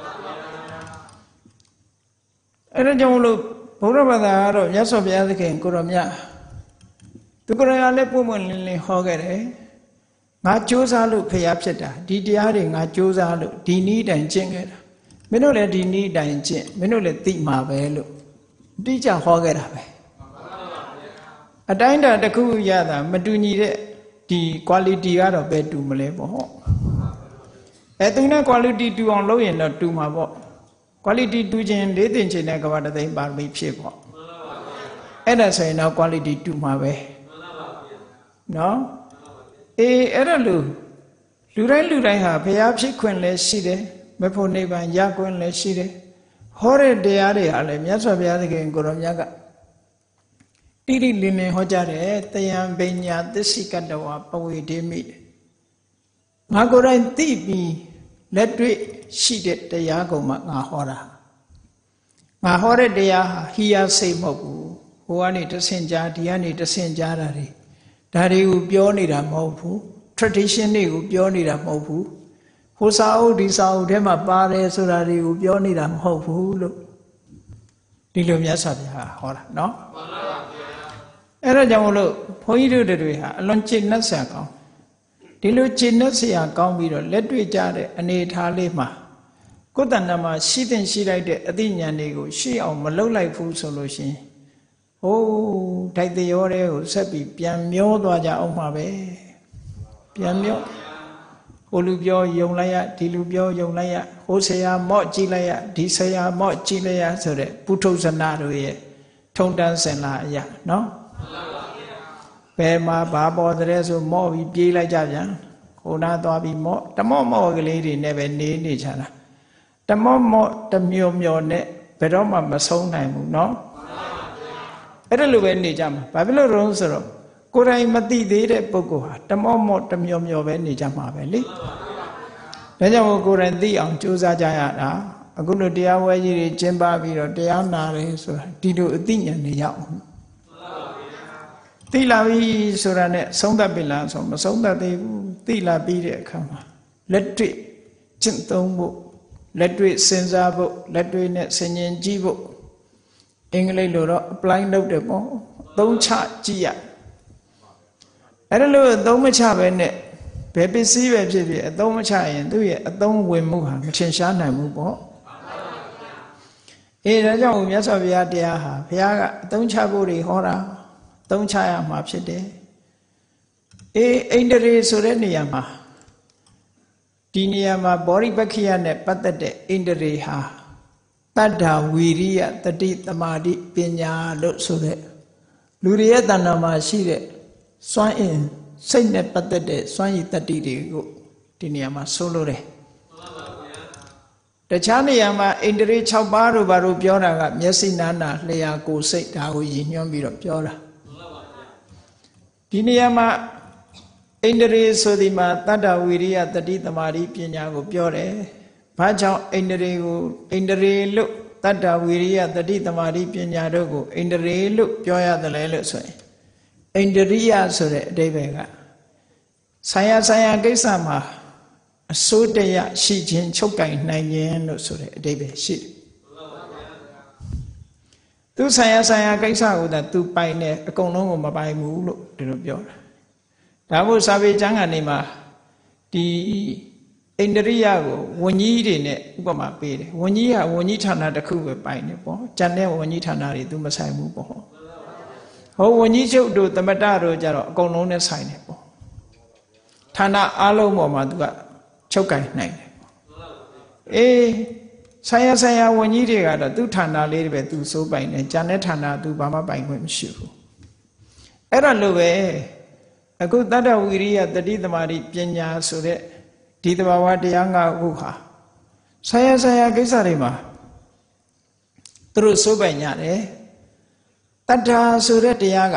အဲ့ဒါကြောင့်မလို့ဘုရားဘာသာကတော့မြတ်စွာဘုရားသခင်ကိုရောမြတ်သူကိုယ်တိုင်လည်းပုံမှန်လင်းလင်းဟောခဲ့တယ်ငါကြိုးစားလို့ဖျားဖြစ်တာဒီတရားတွေငါကြိုးစားလို့ဒီနည်းတိုင်ကျင့်ခဲ့တာမင်းတို့လည်းဒီနည်းတိုင်ကျင့်မင်းတို့လည်းသိမှာပဲလို့တိကျဟောခဲ့တာပဲအတိုင်းတာတစ်ခုရတာမတူညီတဲ့ဒီ quality ကတော့ပဲတူမလဲပေါ့ဟုတ်အဲသူနဲ့ quality တူအောင်လုပ်ရင်တော့တူမှာပေါ့ quality တူခြင်းလေးတင်ခြင်းနဲ့ကဘာတသိမ့်ပါမိဖြစ်ပေါ့အဲ့ဒါဆိုရင်တော့ quality တူမှာပဲနော်အေးအဲ့ဒါလူလူတိုင်းလူတိုင်းဟာဘုရားဖြစ်ခွင့်လည်းရှိတယ်မဖို့နိဗ္ဗာန်ရခွင့်လည်းရှိတယ်ဟောတဲ့တရားတွေဟာလည်းမြတ်စွာဘုရားသခင်ကိုရောမြတ်ကတိတိလင်းလင်းဟောကြားတယ်တယံပညာသစ္စိကတဝပဝေဒေမိငါကိုယ်တိုင်သိပြီးလက်တွေ့ရှိတဲ့တရားကုံမှာငါဟောတာငါဟောတဲ့တရားဟာဟိယစိတ်မဟုတ်ဘူးဟိုကနေတဆင့်ကြားဒီကနေတဆင့်ကြားတာတွေဒါတွေကိုပြောနေတာမဟုတ်ဘူး tradition တွေကိုပြောနေတာမဟုတ်ဘူးဟိုစာအုပ်ဒီစာအုပ်ထဲမှာပါတယ်ဆိုတာတွေကိုပြောနေတာမဟုတ်ဘူးလို့ဒီလိုမြတ်စွာဘုရားဟောတာနော်မှန်ပါပါဗျာအဲ့ဒါကြောင့်မလို့ဘုန်းကြီးတို့တွေဟာအလွန်ကျင့်နှက်စရာကောင်းဒီလိုကျင့်နှက်စရာကောင်းပြီးတော့လက်တွေ့ကြတဲ့အနေအထားလေးမှာကိုယ်တဏ္ဍာမှာရှိတဲ့ရှိလိုက်တဲ့အသိဉာဏ်တွေကိုရှိအောင်မလုပ်လိုက်ဘူးဆိုလို့ရှိရင်ဟိုးဓာတ်တရားတွေကိုဆက်ပြီးပြန်မျောသွားကြအောင်မှာပဲပြန်မျောဟိုလူပြောယုံလိုက်ရဒီလူပြောယုံလိုက်ရဟိုဆရာမော့ကြည့်လိုက်ရဒီဆရာမော့ကြည့်လိုက်ရဆိုတဲ့ပုထုဇဏတို့ရဲ့ထုံတန်းစင်လာအရာနော်ဘယ်မှာဘာပေါ်တဲ့ဆိုမော့ပြီးပြေးလိုက်ကြပြန်ဟိုနာသွားပြီးမော့တမော့မော့ကလေးတွေနဲ့ပဲနေနေချတာတမော့မော့တမျိုးမျိုးနဲ့ဘယ်တော့မှမဆုံးနိုင်ဘူးနော်အဲ့ဒါလိုပဲနေကြမှာဘာဖြစ်လို့လဲဆိုတော့ကိုယ်တိုင်မသိသေးတဲ့ပုဂ္ဂိုလ်ဟာတမော့မော့တမျိုးမျိုးပဲနေကြမှာပဲလေဒါကြောင့်ကိုယ်တိုင်သိအောင်ကြိုးစားကြရတာအခုလိုတရားဝဲကြီးတွေကျင်းပပြီးတော့တရားနာတယ်ဆိုတာဒီလိုအသိဉာဏ်တွေရအောင်သိလာပြီဆိုတာနဲ့ဆုံးသက်ပြီလားဆိုမဆုံးသက်သေးဘူးသိလာပြီးတဲ့အခါမှာလက်တွေ့ကျင့်သုံးဖို့လက်တွေ့စဉ်းစားဖို့လက်တွေ့နဲ့ဆင်ញင်ကြည့်ဖို့အင်္ဂလိပ်လိုတော့ apply လုပ်တယ်ပေါ့သုံးချကြည့်ရအဲ့ဒါလို့သုံးမချပဲနဲ့ဘယ်ပစ္စည်းပဲဖြစ်ဖြစ်အသုံးမချရင်သူ့ရဲ့အသုံးဝင်မှုဟာမထင်ရှားနိုင်ဘူးပေါ့အေးဒါကြောင့်မြတ်စွာဘုရားတရားဟာဘုရားကအသုံးချဖို့တွေဟောတာသုံးချရမှာဖြစ်တယ်အေးအိန္ဒြေဆိုတဲ့နေရာမှာဒီနေရာမှာဘောရိပက္ခိယနဲ့ပတ်သက်တဲ့အိန္ဒြေဟာတတ္ထာဝီရိယတတိသမာဓိပညာလို့ဆိုတဲ့လူတွေရဲ့တဏ္ဍာမှာရှိတဲ့စွမ်းအင်စိတ်နဲ့ပတ်သက်တဲ့စွမ်းရည်တတိတွေကိုဒီနေရာမှာဆိုလို့တယ်တခြားနေရာမှာအိန္ဒြေ၆ပါးတို့ဘာလို့ပြောတာကမျက်စိနာနာလျှာကိုယ်စိတ်ဒါကိုရည်ညွှန်းပြီးတော့ပြောတာဒီနေရာမှာအိန္ဒြေဆိုဒီမှာတတ္တဝီရိယတတိသမာဓိပညာကိုပြောတယ်ဘာကြောင့်အိန္ဒြေကိုအိန္ဒြေလို့တတ္တဝီရိယတတိသမာဓိပညာတို့ကိုအိန္ဒြေလို့ပြောရတယ်လေလို့ဆိုရင်အိန္ဒြိယဆိုတဲ့အဓိပ္ပာယ်ကဆိုင်ရာဆိုင်ရာကိစ္စမှာအစိုးတရားရှိခြင်းချုပ်ကင်နိုင်ခြင်းလို့ဆိုတဲ့အဓိပ္ပာယ်ရှိတယ်သူဆိုင်ရာဆိုင်ရာကိစ္စကိုသာသူပိုင်တယ်အကုန်လုံးကိုမပိုင်ဘူးလို့ဒီလိုပြောတာဒါမို့စာပေကျမ်းဂန်တွေမှာဒီအိန္ဒြိယကိုဝဏ္ကြီးတွေနဲ့ဥပမာပေးတယ်ဝဏ္ကြီးကဝဏ္ကြီးဌာနတစ်ခုပဲပိုင်တယ်ပေါ့ကျန်တဲ့ဝဏ္ကြီးဌာနတွေသူမဆိုင်ဘူးပေါ့ဟောဝဏ္ကြီးချုပ်တို့သမတတို့ကြတော့အကုန်လုံးနဲ့ဆိုင်တယ်ပေါ့ဌာနအားလုံးပေါ်မှာသူကချုပ်ကင်နိုင်တယ်အေးဆိုင်ရဆိုင်ရဝဏ္ကြီးတွေကတော့သူဌာနလေးတွေပဲသူစိုးပိုင်တယ်ကျန်တဲ့ဌာနသူဘာမှပိုင်ခွင့်မရှိဘူးအဲ့ဒါလိုပဲအခုတတ္တဝီရိယတတိသမာဓိပညာဆိုတဲ့ဒီသဘာဝတရား၅ခုဟာဆိုင်ရဆိုင်ရကိစ္စတွေမှာသူတို့စိုးပိုင်ရတယ်တတ္ထာဆိုတဲ့တရားက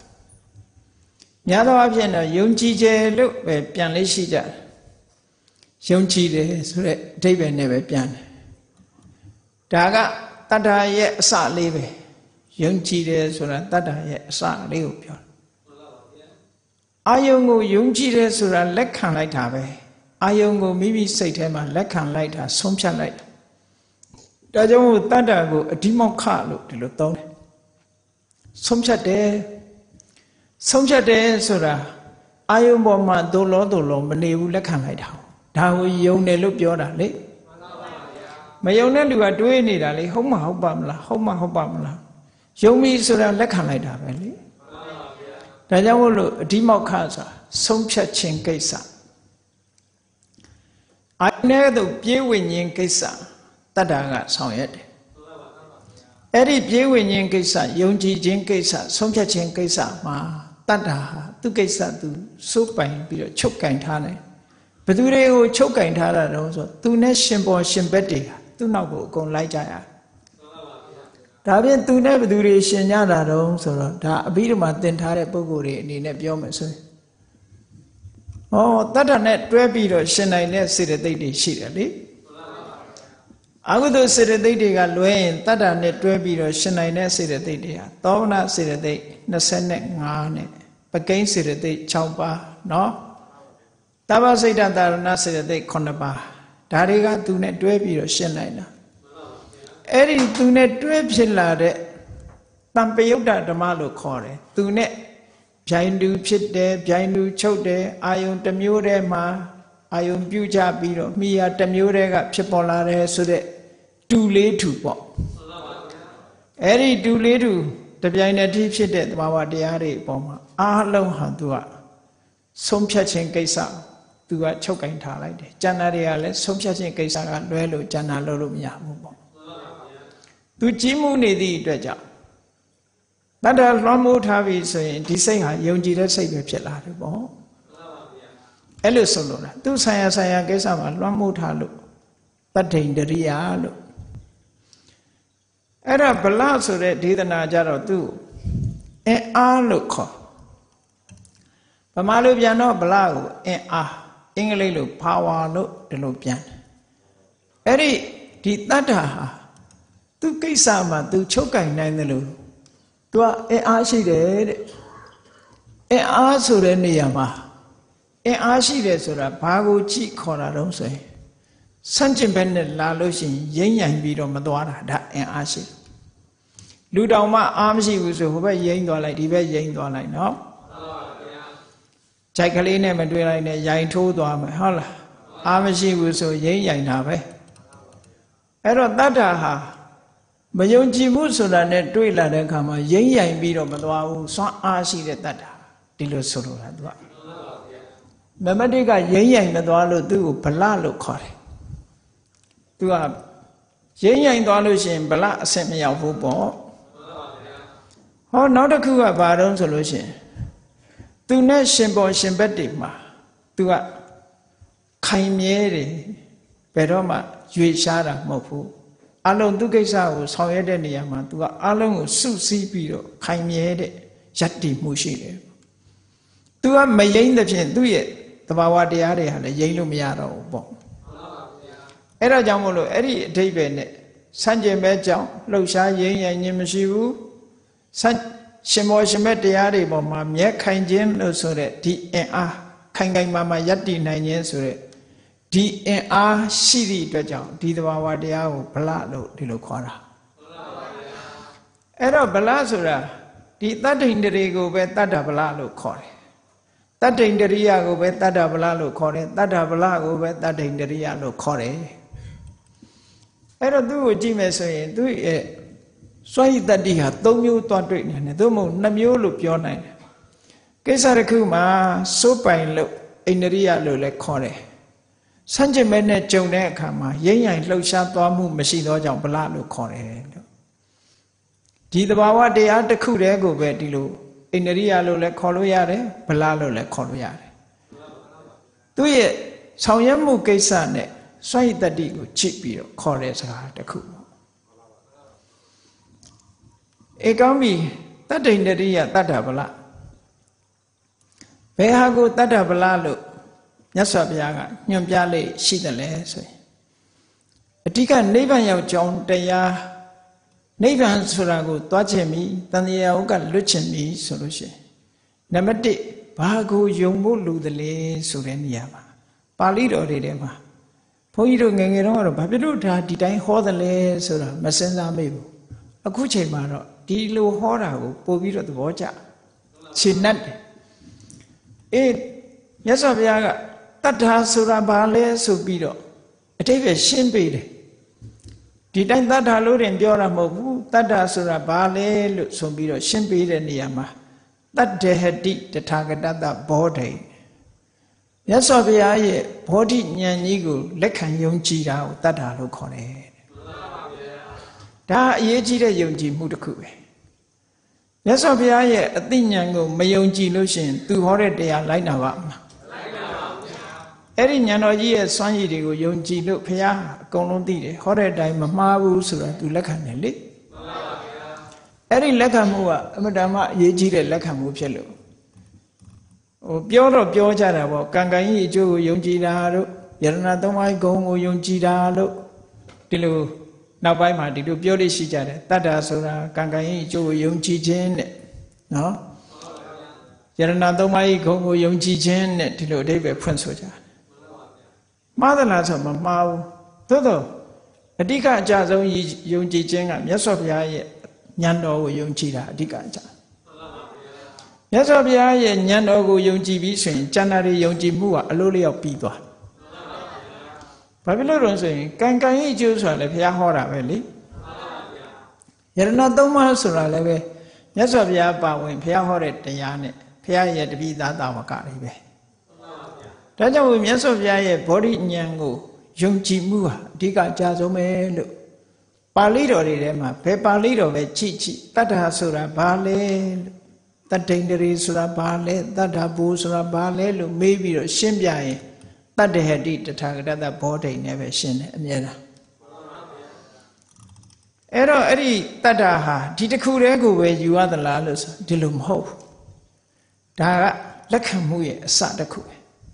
များသောအားဖြင့်တော့ယုံကြည်ခြင်းလို့ပဲပြန်လေးရှိကြတယ်ယုံကြည်တယ်ဆိုတဲ့အဓိပ္ပာယ်နဲ့ပဲပြန်တယ်ဒါကတတ္ထာရဲ့အစလေးပဲယုံကြည်တယ်ဆိုတာတတ္ထာရဲ့အစလေးကိုပြောတယ်အာယုံကိုယုံကြည်တယ်ဆိုတာလက်ခံလိုက်တာပဲအာယုံကိုမိမိစိတ်ထဲမှာလက်ခံလိုက်တာဆုံးဖြတ်လိုက်တာဒါကြောင့်တတ္ထာကိုအဓိမောက္ခလို့ဒီလိုသုံးတယ်ဆုံးဖြတ်တယ်ဆုံးဖြတ်တယ်ဆိုတာအာယုံပေါ်မှာဒုလောဒုလောမနေဘူးလက်ခံလိုက်တာဒါကိုယုံတယ်လို့ပြောတာလေမယုံတဲ့လူကတွေးနေတာလေဟုတ်မဟုတ်ပါမလားဟုတ်မဟုတ်ပါမလားယုံပြီဆိုတာလက်ခံလိုက်တာပဲလေဒါကြောင့်မို့လို့အဓိမောက္ခဆိုတာဆုံးဖြတ်ခြင်းကိစ္စအာနဲ့တို့ပြေးဝင်ခြင်းကိစ္စတတ္တာကဆောင်ရွက်တယ်အဲ့ဒီပြေးဝင်ခြင်းကိစ္စယုံကြည်ခြင်းကိစ္စဆုံးဖြတ်ခြင်းကိစ္စမှာတတ္တာဟာသူကိစ္စသူစိုးပိုင်ပြီးတော့ချုပ်ကင်ထားတယ်ဘယ်သူတွေကိုချုပ်ကင်ထားတာတော့ဆိုသူနဲ့ရှင်ပေါ်ရှင်ဘက်တွေဟာသူ့နောက်ကိုအကုန်လိုက်ကြရဒါဖြင့်သူနဲ့ဘယ်သူတွေရှင်ကြတာတော့ဆိုတော့ဒါအဘိဓမ္မာသင်ထားတဲ့ပုဂ္ဂိုလ်တွေအနေနဲ့ပြောမယ်ဆိုရင်ဩတတ္တနဲ့တွဲပြီးတော့ရှင်နိုင်တဲ့စေတသိက်တွေရှိတယ်လေအာဟုတုစေတသိက်တွေကလွဲရင်တတ္တာနဲ့တွဲပြီးတော့ရှင်နိုင်တဲ့စေတသိက်တွေဟာသောမနစေတသိက်နှစ်ဆယ်ငါးနဲ့ပကိန်းစေတသိက်ခြောက်ပါးနော်တပ္ပစိတ်တတာရဏစေတသိက်ခုနှစ်ပါးဒါတွေကသူနဲ့တွဲပြီးတော့ရှင်နိုင်တာအဲ့ဒီသူနဲ့တွဲဖြစ်လာတဲ့တံပယုတ်တဓမ္မလို့ခေါ်တယ်သူနဲ့ဗျိုင်းတူဖြစ်တယ်ဗျိုင်းတူချုပ်တယ်အာယုံတစ်မျိုးတည်းမှာအာယုံပြုကြပြီးတော့မိယာတစ်မျိုးတည်းကဖြစ်ပေါ်လာတယ်ဆိုတဲ့တူလေးတူပေါ့အဲ့ဒီတူလေးတူတပြိုင်တည်းဖြစ်တဲ့သဘာဝတရားတွေအပေါ်မှာအားလုံးဟာသူကဆုံးဖြတ်ခြင်းကိစ္စသူကချုပ်ကင်ထားလိုက်တယ်ကျန်တာတွေကလည်းဆုံးဖြတ်ခြင်းကိစ္စကလွဲလို့ကျန်တာလုပ်လို့မရဘူးပေါ့သူကြီးမှုနေသည့်အတွက်ကြောင့်တတ္တလွှမ်းမိုးထားပြီဆိုရင်ဒီစိတ်ဟာယုံကြည်တဲ့စိတ်ပဲဖြစ်လာတယ်ပေါ့အဲ့လိုဆိုလို့လားသူဆိုင်ရာဆိုင်ရာကိစ္စမှာလွှမ်းမိုးထားလို့တတ္ထိန်တရိယာလို့အဲ့ဒါဗလဆိုတဲ့ဒေသနာကြတော့သူအင်အားလို့ခေါ်ဗမာလိုပြန်တော့ဗလကိုအင်အားအင်္ဂလိပ်လို power လို့ဒီလိုပြန်အဲ့ဒီဒီတတ္တဟာသူကိစ္စမှာသူချုပ်ကင်နိုင်တယ်လို့သူကအင်အားရှိတယ်တဲ့အင်အားဆိုတဲ့နေရာမှာအင်အားရှိတယ်ဆိုတာဘာကိုကြည့်ခေါ်တာတော့ဆိုရင်စန့်ကျင်ဘက်နဲ့လာလို့ရှိရင်ရိမ့်ညင်ပြီးတော့မသွားတာဒါအင်အားရှိလူတောင်မှအားမရှိဘူးဆိုဟိုဘက်ရိမ့်သွားလိုက်ဒီဘက်ရိမ့်သွားလိုက်နော်ခြိုက်ကလေးနဲ့မတွေ့လိုက်နဲ့ရိုင်ထိုးသွားမယ်ဟုတ်လားအားမရှိဘူးဆိုရိမ့်ရိုင်တာပဲအဲ့တော့တတ္တဟာမယုံကြည်မှုဆိုတာနဲ့တွေ့လာတဲ့အခါမှာရိမ့်ရိုင်ပြီးတော့မသွားဘူးစွမ်းအားရှိတဲ့တတ္တဒီလိုဆိုလိုတာသူကမမတိကရိမ့်ရိုင်မသွားလို့သူ့ကိုဗလလို့ခေါ်တယ်သူကရိမ့်ရိုင်သွားလို့ရှိရင်ဗလအဆင့်မရောက်ဘူးပေါ့ဟောနောက်တစ်ခုကဘာတုံးဆိုလို့ရှိရင်သူနဲ့ရှင်ပေါ်ရှင်ဘက်တွေမှာသူကခိုင်မြဲတယ်ဘယ်တော့မှရွေရှားတာမဟုတ်ဘူးအလုံးသူကိစ္စကိုဆောင်ရွက်တဲ့နေရာမှာသူကအလုံးကိုစုစည်းပြီးတော့ခိုင်မြဲတဲ့ယတ္တိမှုရှိတယ်သူကမယိမ့်တဲ့ဖြင့်သူ့ရဲ့သဘာဝတရားတွေဟာလည်းယိမ့်လို့မရတော့ဘူးပေါ့အဲ့ဒါကြောင့်မို့လို့အဲ့ဒီအဓိပ္ပာယ်နဲ့စัจ jin ပဲကြောင့်လှုပ်ရှားယိမ့်ရိုင်ခြင်းမရှိဘူးစัจရှင်မောရှင်မဲ့တရားတွေပေါ်မှာမြဲခိုင်ခြင်းလို့ဆိုတဲ့ဒီအင်အားခိုင်ခိုင်မာမာယတ္တိနိုင်ခြင်းဆိုတဲ့ဒီအင်အားရှိသည့်အတွက်ကြောင့်ဒီသဘာဝတရားကိုဗလလို့ဒီလိုခေါ်တာအဲ့တော့ဗလဆိုတာဒီတတ္ထိန်တရေကိုပဲတတ္တဗလလို့ခေါ်တယ်တတ္ထိန်တရိယကိုပဲတတ္တဗလလို့ခေါ်တယ်တတ္တဗလကိုပဲတတ္ထိန်တရိယလို့ခေါ်တယ်အဲ့တော့သူ့ကိုကြည့်မယ်ဆိုရင်သူ့ရဲ့စွမ်းရည်တတ္တိဟာသုံးမျိုးသွားတွေ့နေတယ်သို့မဟုတ်နှစ်မျိုးလို့ပြောနိုင်တယ်ကိစ္စတစ်ခုမှာစိုးပိုင်လို့အိန္ဒရိယလို့လည်းခေါ်တယ်စัจ jin မဲ့နဲ့ကြုံတဲ့အခါမှာရိမ့်ရိုင်လှုပ်ရှားသွားမှုမရှိသောကြောင့်ဗလလို့ခေါ်တယ်လို့ဒီသဘာဝတရားတစ်ခုတည်းကိုပဲဒီလိုအိန္ဒရိယလို့လည်းခေါ်လို့ရတယ်ဗလလို့လည်းခေါ်လို့ရတယ်သူ့ရဲ့ဆောင်ရွက်မှုကိစ္စနဲ့စွမ်းရည်တတ္တိကိုကြည့်ပြီးတော့ခေါ်တဲ့စကားတစ်ခုဧကောင်းပြီတတ္တိန္ဒရိယတတ္တဗလဘယ်ဟာကိုတတ္တဗလလို့မြတ်စွာဘုရားကညွှန်ပြလေရှိတယ်လဲဆိုရင်အဓိကနိဗ္ဗာန်ရောက်ကြောင်းတရားနိဗ္ဗာန်ဆိုတာကိုသွားချင်ပြီတန်တရားဥကလွတ်ချင်ပြီဆိုလို့ရှိရင်နံပါတ်တစ်ဘာကိုယုံဖို့လူတယ်လဲဆိုတဲ့နေရာမှာပါဠိတော်တွေထဲမှာဘုန်းကြီးတို့ငယ်ငယ်တော့ကတော့ဘာဖြစ်လို့ဒါဒီတိုင်းဟောတယ်လဲဆိုတာမစင်စားမိဘူးအခုချိန်မှာတော့ဒီလိုဟောတာကိုပို့ပြီးတော့သဘောကျရှင်းတ်တယ်အေးမြတ်စွာဘုရားကတတ္ထာဆိုတာဘာလဲဆိုပြီးတော့အတိပ္ပယ်ရှင်းပေးတယ်ဒီတိုင်းတတ္ထာလို့တင်ပြောတာမဟုတ်ဘူးတတ္ထာဆိုတာဘာလဲလို့ဆိုပြီးတော့ရှင်းပေးတဲ့နေရာမှာတတ္တဟတိတထာဂတတဘောဓိမြတ်စွာဘုရားရဲ့ဘောဓိဉာဏ်ကြီးကိုလက်ခံယုံကြည်တာကိုတတ္ထာလို့ခေါ်တယ်ဒါအရေးကြီးတဲ့ယုံကြည်မှုတစ်ခုပဲမြတ်စွာဘုရားရဲ့အသိဉာဏ်ကိုမယုံကြည်လို့ရှိရင်သူဟောတဲ့တရားလိုက်နာပါမလားလိုက်နာပါဗျာအဲ့ဒီဉာဏ်တော်ကြီးရဲ့စွမ်းရည်တွေကိုယုံကြည်လို့ဘုရားအကုန်လုံးသိတယ်ဟောတဲ့အတိုင်းမမှားဘူးဆိုတာသူလက်ခံတယ်လေမှန်ပါဗျာအဲ့ဒီလက်ခံမှုကအမတ္တမအရေးကြီးတဲ့လက်ခံမှုဖြစ်လို့ဟိုပြောတော့ပြောကြတာပေါ့ကံကံကြီးအကျိုးကိုယုံကြည်တာတို့ယရဏသုံးပါးဂုဏ်ကိုယုံကြည်တာလို့ဒီလိုနောက်ပိုင်းမှာဒီလိုပြောလို့ရှိကြတယ်တတ္တာဆိုတာကံကံရဲ့အကျိုးကိုယုံကြည်ခြင်းတဲ့နော်ယရဏသုံးပါးဤဂုဏ်ကိုယုံကြည်ခြင်းနဲ့ဒီလိုအဓိပ္ပာယ်ဖွင့်ဆိုကြတယ်မှားသလားဆိုမမှားဘူးသို့တော့အဓိကအကြဆုံးယုံကြည်ခြင်းကမြတ်စွာဘုရားရဲ့ဉာဏ်တော်ကိုယုံကြည်တာအဓိကအကြမြတ်စွာဘုရားရဲ့ဉာဏ်တော်ကိုယုံကြည်ပြီးဆိုရင်ကျန်တာတွေယုံကြည်မှုကအလိုလျောက်ပြီးသွားဘာဖြစ်လို့လဲဆိုရင်ကံကံရဲ့အကျိုးဆိုတာလည်းဘုရားဟောတာပဲလေယရဏသုံးပါးဆိုတာလည်းပဲမြတ်စွာဘုရားပါဝင်ဘုရားဟောတဲ့တရားနဲ့ဘုရားရဲ့တပိသားတာဝကတွေပဲဒါကြောင့်မြတ်စွာဘုရားရဲ့ဗောဓိဉာဏ်ကိုယုံကြည်မှုဟာအဓိကအကြဆုံးပဲလို့ပါဠိတော်တွေထဲမှာဘယ်ပါဠိတော်ပဲကြည့်ကြည့်တတ္တဆိုတာဘာလဲလို့တတ္တိန္ဒရီဆိုတာဘာလဲတတ္တဘူဆိုတာဘာလဲလို့မေးပြီးတော့ရှင်းပြရင်တတ္တဟတိတထာဂတသဘောဓိနဲ့ပဲရှင်းတယ်အမြဲတမ်းအဲ့တော့အဲ့ဒီတတ္တဟာဒီတစ်ခုတည်းကိုပဲယူရသလားလို့ဆိုဒီလိုမဟုတ်ဘူးဒါကလက်ခံမှုရဲ့အစတစ်ခုပဲ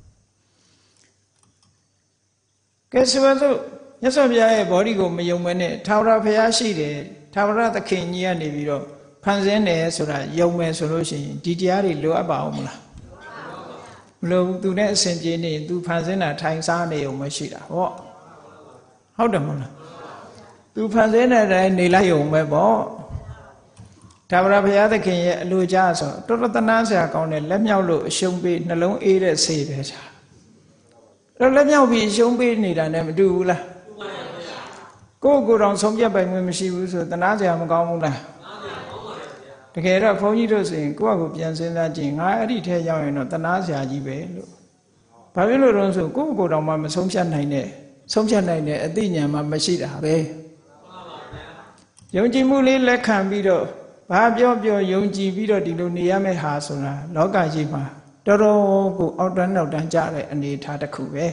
ကဲဆိုတော့မြတ်စွာဘုရားရဲ့ဘောဓိကိုမယုံမဲနဲ့ထာဝရဘုရားရှိတယ်ထာဝရသခင်ကြီးကနေပြီးတော့ဖန်ဆင်းတယ်ဆိုတာယုံမယ်ဆိုလို့ရှိရင်ဒီတရားတွေလိုအပ်ပါအောင်မလားမလိုဘူးသူနဲ့အစဉ်ပြေနေသူဖန်ဆင်းတာထိုင်စားနေုံမရှိတာဟောဟုတ်တယ်မဟုတ်လားသူဖန်ဆင်းတဲ့အတိုင်းနေလိုက်ုံပဲပေါ့ထာဝရဘုရားသခင်ရဲ့အလိုကြားဆိုတော်တော်တနာစရာကောင်းတယ်လက်မြောက်လို့အရှုံးပေးနှလုံးအေးတဲ့စေပဲချာအဲ့လက်မြောက်ပြီးအရှုံးပေးနေတာနဲ့မတူဘူးလားကိုယ့်ကိုယ်တော်ဆုံးဖြတ်ပိုင်ခွင့်မရှိဘူးဆိုတနာစရာမကောင်းဘူးလားတကယ်တော့ဘုန်းကြီးတို့ဆိုရင်ကိုယ့်အကိုပြန်စဉ်းစားကြည့်ငါအဲ့ဒီထဲရောက်ရင်တော့တနာစရာကြီးပဲလို့ဘာဖြစ်လို့လဲဆိုကိုယ့်ကိုယ်တော်မှမဆုံးဖြတ်နိုင်တဲ့ဆုံးဖြတ်နိုင်တဲ့အသိဉာဏ်မှမရှိတာပဲယုံကြည်မှုလေးလက်ခံပြီးတော့ဘာပြောပြောယုံကြည်ပြီးတော့ဒီလိုနေရမယ့်ဟာဆိုတာလောကကြီးမှာတော်တော်ကိုအောက်တန်းနောက်တန်းကြတဲ့အနေအထားတစ်ခုပဲ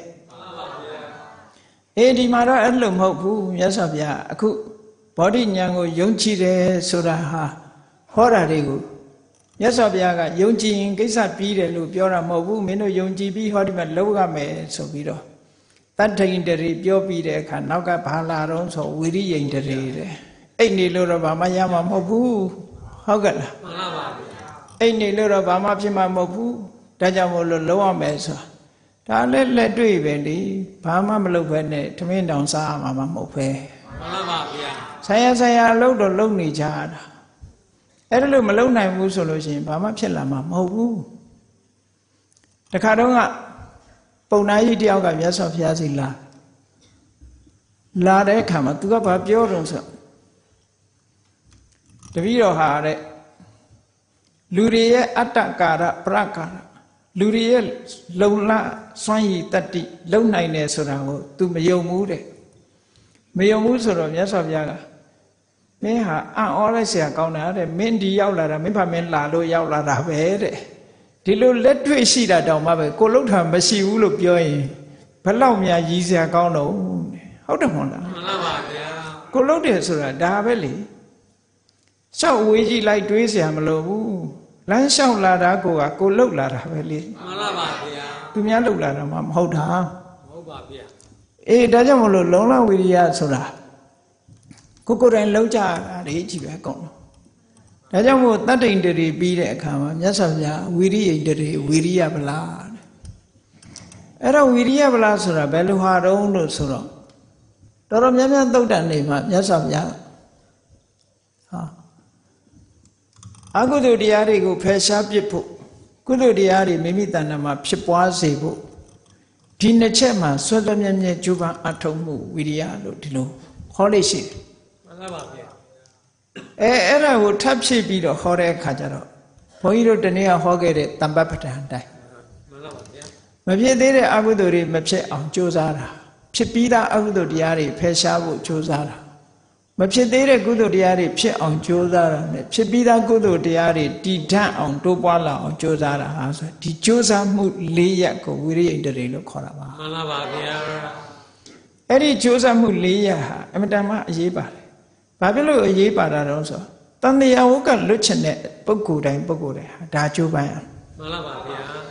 အေးဒီမှာတော့အဲ့လိုမဟုတ်ဘူးမြတ်စွာဘုရားအခုဘောဓိဉာဏ်ကိုယုံကြည်တယ်ဆိုတာဟာဟောတာတွေကိုမြတ်စွာဘုရားကယုံကြည်ရင်ကိစ္စပြီးတယ်လို့ပြောတာမဟုတ်ဘူးမင်းတို့ယုံကြည်ပြီးဟောဒီမှာလုပ်ရမယ်ဆိုပြီးတော့တတ္ထိန်တရီပြောပြီးတဲ့အခါနောက်ကဘာလာတော့ဆိုဝိရိယိန်တရီတဲ့အိတ်နေလို့တော့ဘာမှရမှာမဟုတ်ဘူးဟုတ်ကဲ့လားမှန်ပါပါအိတ်နေလို့တော့ဘာမှဖြစ်မှာမဟုတ်ဘူးဒါကြောင့်မို့လို့လုံးဝမယ်ဆိုဒါလည်းလက်တွေ့ပဲလေဘာမှမလုပ်ဘဲနဲ့ထမင်းတောင်စားရမှာမဟုတ်ပဲမှန်ပါပါဗျာဆိုင်ရဆိုင်ရအလုပ်တော့လုပ်နေကြတာအဲ့ဒါလို့မလုပ်နိုင်ဘူးဆိုလို့ရှိရင်ဘာမှဖြစ်လာမှာမဟုတ်ဘူးတခါတော့ကပုံနာကြီးတယောက်ကမြတ်စွာဘုရားစီလာလာတဲ့အခါမှာသူကဘာပြောတော့ဆိုတပည့်တော်ဟာတဲ့လူတွေရဲ့အတ္တကာရပရကာရလူတွေရဲ့လုံလစွမ်းရည်တတ္တိလုံနိုင်တယ်ဆိုတာကို तू မယုံဘူးတဲ့မယုံဘူးဆိုတော့မြတ်စွာဘုရားကမင်းဟာအံ့ဩလိုက်เสียကောင်းတာတဲ့မင်းဒီရောက်လာတာမင်းဘာမင်းလာလို့ရောက်လာတာပဲတဲ့ဒီလိုလက်တွေ့ရှိတာတောင်မှပဲကိုလှုပ်တာမရှိဘူးလို့ပြောရင်ဘလောက်များရည်เสียကောင်းတော့ဟုတ်တယ်မဟုတ်လားမှန်ပါပါဗျာကိုလှုပ်တယ်ဆိုတာဒါပဲလေရှောက်ဝေးကြီးလိုက်တွေးเสียမလို့ဘူးလမ်းလျှောက်လာတာကိုကကိုလှုပ်လာတာပဲလေမှန်ပါပါဗျာသူများလှုပ်လာတာမှမဟုတ်တာမဟုတ်ပါဗျာအေးဒါကြောင့်မလို့လုံလဝိရိယဆိုတာကိုကိုယ်တိုင်လှုပ်ကြတာတွေကြည့်ပဲအကုန်လုံးဒါကြောင့်မို့တတ္တိန်တရီပြီးတဲ့အခါမှာမြတ်စွာဘုရားဝိရိယတရီဝိရိယဗလားအဲ့တော့ဝိရိယဗလားဆိုတာဘယ်လိုဟာတုံးလို့ဆိုတော့တော်တော်များများသုတ်တန်နေမှာမြတ်စွာဘုရားဟာအကုသိုလ်တရားတွေကိုဖယ်ရှားပစ်ဖို့ကုသိုလ်တရားတွေမိမိတဏ္ဍာမှာဖြစ်ပွားစေဖို့ဒီနှစ်ချက်မှာဆွတ်မြဲမြဲကြိုးပမ်းအထောက်မှုဝိရိယလို့ဒီလိုဟောလို့ရှိတယ်မှန်ပါဗျာအဲအဲ့ဒါကိုထပ်ဖြည့်ပြီးတော့ဟောတဲ့အခါကျတော့ဘုန်းကြီးတို့တနေ့ကဟောခဲ့တဲ့တမ္ပပဋ္ဌာန်တိုင်းမှန်ပါဗျာမဖြစ်သေးတဲ့အကုသိုလ်တွေမဖြစ်အောင်ကြိုးစားတာဖြစ်ပြီးသားအကုသိုလ်တရားတွေဖယ်ရှားဖို့ကြိုးစားတာမဖြစ်သေးတဲ့ကုသိုလ်တရားတွေဖြစ်အောင်ကြိုးစားတာနဲ့ဖြစ်ပြီးသားကုသိုလ်တရားတွေတည်ထန့်အောင်တိုးပွားလာအောင်ကြိုးစားတာဟာဆိုဒီကြိုးစားမှုလေးရပ်ကိုဝိရိယတရီလို့ခေါ်တာပါမှန်ပါပါဗျာအဲ့ဒီကြိုးစားမှုလေးရပ်ဟာအမတန်မှအရေးပါတယ်ဘာဖြစ်လို့အရေးပါတာတော့ဆိုတန်တရားဝကလွတ်ချင်တဲ့ပုဂ္ဂိုလ်တိုင်းပုဂ္ဂိုလ်တိုင်းဟာဒါကြိုးပမ်းရမှန်ပါပါဗျာ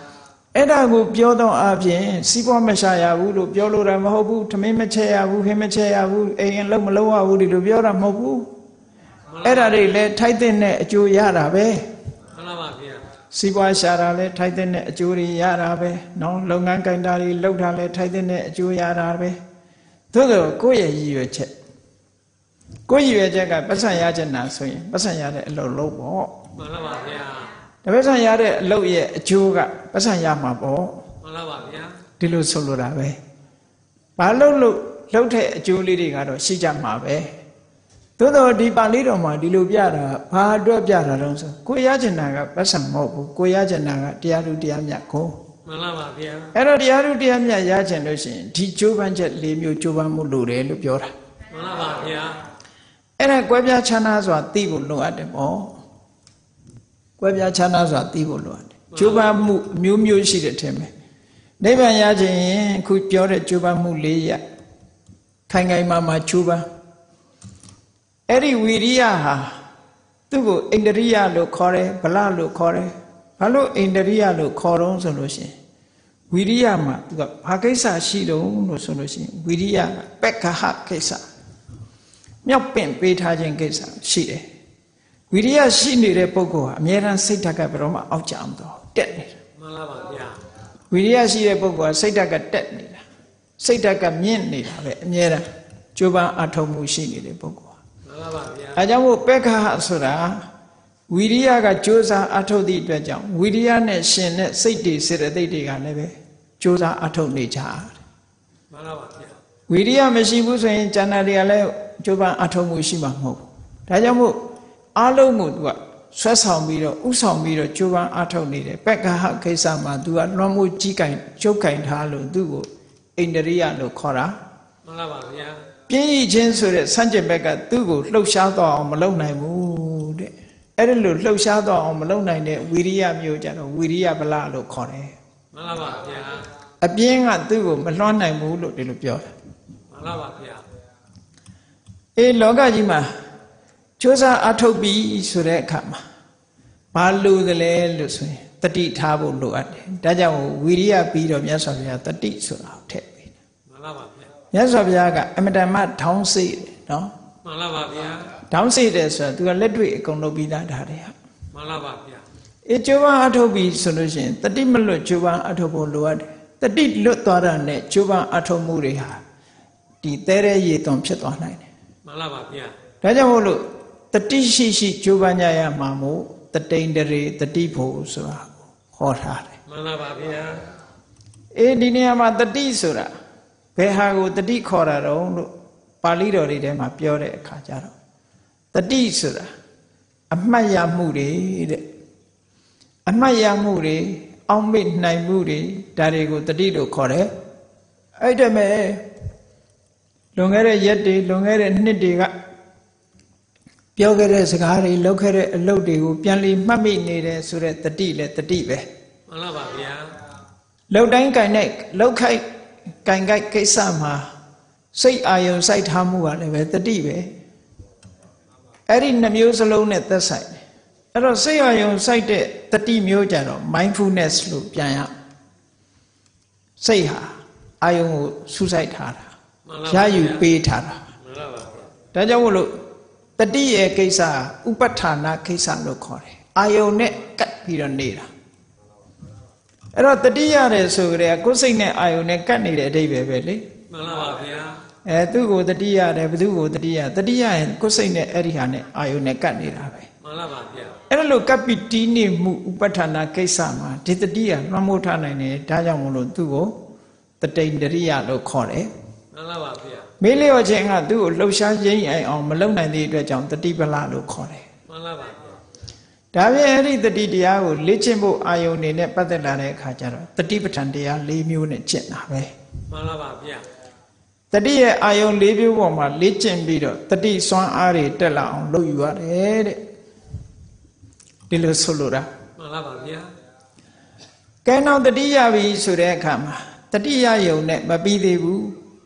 အဲ့ဒါကိုပြောတော့အပြင်စီးပွားမရှာရဘူးလို့ပြောလို့ရမဟုတ်ဘူးထမင်းမချက်ရဘူးဟင်းမချက်ရဘူးအိမ်လုံးမလုံးရဘူးဒီလိုပြောတာမဟုတ်ဘူးအဲ့ဒါတွေလည်းထိုက်တဲ့အကျိုးရတာပဲမှန်ပါပါဗျာစီးပွားရှာတာလည်းထိုက်တဲ့အကျိုးတွေရတာပဲနော်လုပ်ငန်းကိန်းတာတွေလုပ်တာလည်းထိုက်တဲ့အကျိုးရတာပဲသို့သောကိုယ့်ရဲ့ရည်ရွယ်ချက်ကိုယ့်ရည်ရွယ်ချက်ကပတ်စံရချင်တာဆိုရင်ပတ်စံရတဲ့အလုပ်လုပ်ပေါ့မှန်ပါပါဗျာတပတ်စံရတဲ့အလုပ်ရဲ့အကျိုးကပတ်စံရမှာပေါ့မှန်ပါပါဗျာဒီလိုဆိုလိုတာပဲဘာလို့လို့လုပ်တဲ့အကျိုးလေးတွေကတော့ရှိကြမှာပဲသို့တော့ဒီပါဠိတော်မှာဒီလိုပြတာဘာအတွက်ပြတာတော့ဆိုကိုရချင်တာကပတ်စံမဟုတ်ဘူးကိုရချင်တာကတရားသူတရားမြတ်ကိုမှန်ပါပါဗျာအဲ့တော့တရားသူတရားမြတ်ရချင်လို့ရှိရင်ဒီကြိုးပမ်းချက်၄မျိုးကြိုးပမ်းမှုလိုတယ်လို့ပြောတာမှန်ပါပါဗျာအဲ့ဒါကွဲပြားခြားနားစွာသိဖို့လိုအပ်တယ်ပေါ့ကွဲပြားခြားနားစွာသိဖို့လိုအပ်တယ်ကြိုးပမ်းမှုမျိုးမျိုးရှိတယ်ထင်မယ်နိဗ္ဗာန်ရခြင်းရင်ခုပြောတဲ့ကြိုးပမ်းမှု၄ရပ်ခိုင်ခိုင်မာမာကြိုးပမ်းအဲ့ဒီဝီရိယဟာသူ့ကိုအိန္ဒြိယလို့ခေါ်တယ်ဗလလို့ခေါ်တယ်ဘာလို့အိန္ဒြိယလို့ခေါ်တော့ဆိုလို့ရှိရင်ဝီရိယမှာသူကဘာကိစ္စရှိတုံးလို့ဆိုလို့ရှိရင်ဝီရိယကပက္ခဟကိစ္စမြောက်ပင့်ပေးထားခြင်းကိစ္စရှိတယ်ဝီရိယရှိနေတဲ့ပုဂ္ဂိုလ်ဟာအမြဲတမ်းစိတ်ဓာတ်ကဘယ်တော့မှအောက်ကျအောင်တော့တက်နေတာမှန်လားပါဗျာဝီရိယရှိတဲ့ပုဂ္ဂိုလ်ကစိတ်ဓာတ်ကတက်နေတာစိတ်ဓာတ်ကမြင့်နေတာပဲအမြဲတမ်းကြိုးပမ်းအထောက်မှုရှိနေတဲ့ပုဂ္ဂိုလ်မှန်ပါပါဗျာအဲကြောင့်မို့ပက္ခဟဆိုတာဝီရိယကကြိုးစားအထောက်သည့်အတွက်ကြောင့်ဝီရိယနဲ့ရှင်တဲ့စိတ်တွေစေတသိက်တွေကလည်းပဲကြိုးစားအထောက်နေကြတယ်မှန်ပါပါဗျာဝီရိယမရှိဘူးဆိုရင်ဉာဏ်တွေကလည်းကြိုးပမ်းအထောက်မှုရှိမှာမဟုတ်ဘူးဒါကြောင့်မို့အားလုံးကိုသူကဆွဲဆောင်ပြီးတော့ဥဆောင်ပြီးတော့ကြိုးပမ်းအထောက်နေတယ်ပက္ခဟကိစ္စမှာသူကလွှမ်းမိုးကြီးကင်ကျုပ်ကင်ထားလို့သူ့ကိုအိန္ဒြိယလို့ခေါ်တာမှန်ပါပါဗျာပြင်းရခြင်းဆိုတဲ့စัจ jin ဘက်ကသူ့ကိုလှုပ်ရှားတော့အောင်မလုပ်နိုင်ဘူးတဲ့အဲ့ဒီလိုလှုပ်ရှားတော့အောင်မလုပ်နိုင်တဲ့ဝီရိယမျိုးကြတော့ဝီရိယဗလလို့ခေါ်တယ်မှန်ပါပါဗျာအပြင်းကသူ့ကိုမလွှမ်းနိုင်ဘူးလို့ဒီလိုပြောတယ်မှန်ပါပါဗျာအေးလောကကြီးမှာကြိုးစားအထုတ်ပြီးဆိုတဲ့အခါမှာဘာလို့သလဲလို့ဆိုရင်တတိထားဖို့လိုအပ်တယ်ဒါကြောင့်ဝီရိယပြီးတော့မြတ်စွာဘုရားတတိဆိုတာကိုထည့်ပေးတယ်မှန်ပါပါဗျာမြတ်စွာဘုရားကအမတန်မှထောင်းစိတ်တယ်နော်မှန်ပါပါဗျာထောင်းစိတ်တယ်ဆိုတာသူကလက်တွေ့အကုန်လုပ်ပြီးသားထားတယ်ဟာမှန်ပါပါဗျာအေးကြိုးပမ်းအထုတ်ပြီးဆိုလို့ရှိရင်တတိမလွတ်ကြိုးပမ်းအထုတ်ဖို့လိုအပ်တယ်တတိလွတ်သွားတာနဲ့ကြိုးပမ်းအထုတ်မှုတွေဟာဒီသဲရဲရေသွန်ဖြစ်သွားနိုင်တယ်မှန်ပါပါဗျာဒါကြောင့်မို့လို့တတိရှိရှိကြိုးပမ်းကြရမှာမို့တတိန်တရေတတိဖို့ဆိုတာဟောထားတယ်မှန်ပါပါဗျာအေးဒီနေရာမှာတတိဆိုတာဘယ်ဟာကိုတတိခေါ်တာတော့လို့ပါဠိတော်တွေထဲမှာပြောတဲ့အခါကျတော့တတိဆိုတာအမှတ်ရမှုတွေတဲ့အမှတ်ရမှုတွေအောက်မေ့နိုင်မှုတွေဒါတွေကိုတတိလို့ခေါ်တယ်အဲ့ဒါမဲ့လွန်ခဲ့တဲ့ရက်တွေလွန်ခဲ့တဲ့နှစ်တွေကပြောခဲ့တဲ့စကားတွေလုပ်ခဲ့တဲ့အလုပ်တွေကိုပြန်လည်မှတ်မိနေတယ်ဆိုတဲ့တတိလည်းတတိပဲမှန်ပါပါဗျာလှုပ်တိုင်းကင်တဲ့လှုပ်ခိုက်ကင်ကိုက်ကိစ္စမှာစိတ်အာယုံစိုက်ထားမှုကလည်းပဲတတိပဲအဲ့ဒီနှမျိုးစလုံးနဲ့သက်ဆိုင်တယ်အဲ့တော့စိတ်အာယုံစိုက်တဲ့တတိမျိုးကြတော့ mindfulness လို့ပြန်ရစိတ်ဟာအာယုံကိုစူးစိုက်ထားတာရယူပေးထားတာမှန်ပါပါဒါကြောင့်မို့လို့တတိရဲ့ကိစ္စဥပဋ္ဌာဏကိစ္စလို့ခေါ်တယ်အာယုံနဲ့ကပ်ပြီးတော့နေတာအဲ့တော့တတိရတယ်ဆိုကြတဲ့ကိုယ်စိတ်နဲ့အာယုံနဲ့ကပ်နေတဲ့အဓိပ္ပာယ်ပဲလေမှန်ပါပါဗျာအဲသူ့ကိုတတိရတယ်ဘသူ့ကိုတတိယတတိယရင်ကိုယ်စိတ်နဲ့အဲ့ဒီဟာနဲ့အာယုံနဲ့ကပ်နေတာပဲမှန်ပါပါဗျာအဲ့လိုကပ်ပြီးတီးနေမှုဥပဋ္ဌာဏကိစ္စမှာဒီတတိယလွှမ်းမိုးထားနိုင်တယ်ဒါကြောင့်မို့လို့သူ့ကိုတတိန်တရိယလို့ခေါ်တယ်မှန်ပါပါဗျာမေးလျော့ခြင်းကသူ့ကိုလှုပ်ရှားရင်းအိမ်အောင်မလုပ်နိုင်တဲ့အတွက်ကြောင့်တတိပလလို့ခေါ်တယ်မှန်ပါပါဒါပြင်အဲ့ဒီတတိတရားကိုလေ့ကျင့်ဖို့အာယုန်နေနဲ့ပတ်သက်လာတဲ့အခါကျတော့တတိပဋ္ဌာန်တရား၄မျိုးနဲ့ကျင့်တာပဲမှန်ပါပါဗျာတတိရဲ့အာယုန်၄မျိုးပေါ်မှာလေ့ကျင့်ပြီးတော့တတိစွမ်းအားတွေတက်လာအောင်လုပ်ယူရတယ်တဲ့ဒီလိုဆိုလိုတာမှန်ပါပါဗျာကဲနောက်တတိယပြီဆိုတဲ့အခါမှာတတိယယုံနဲ့မပြီးသေးဘူး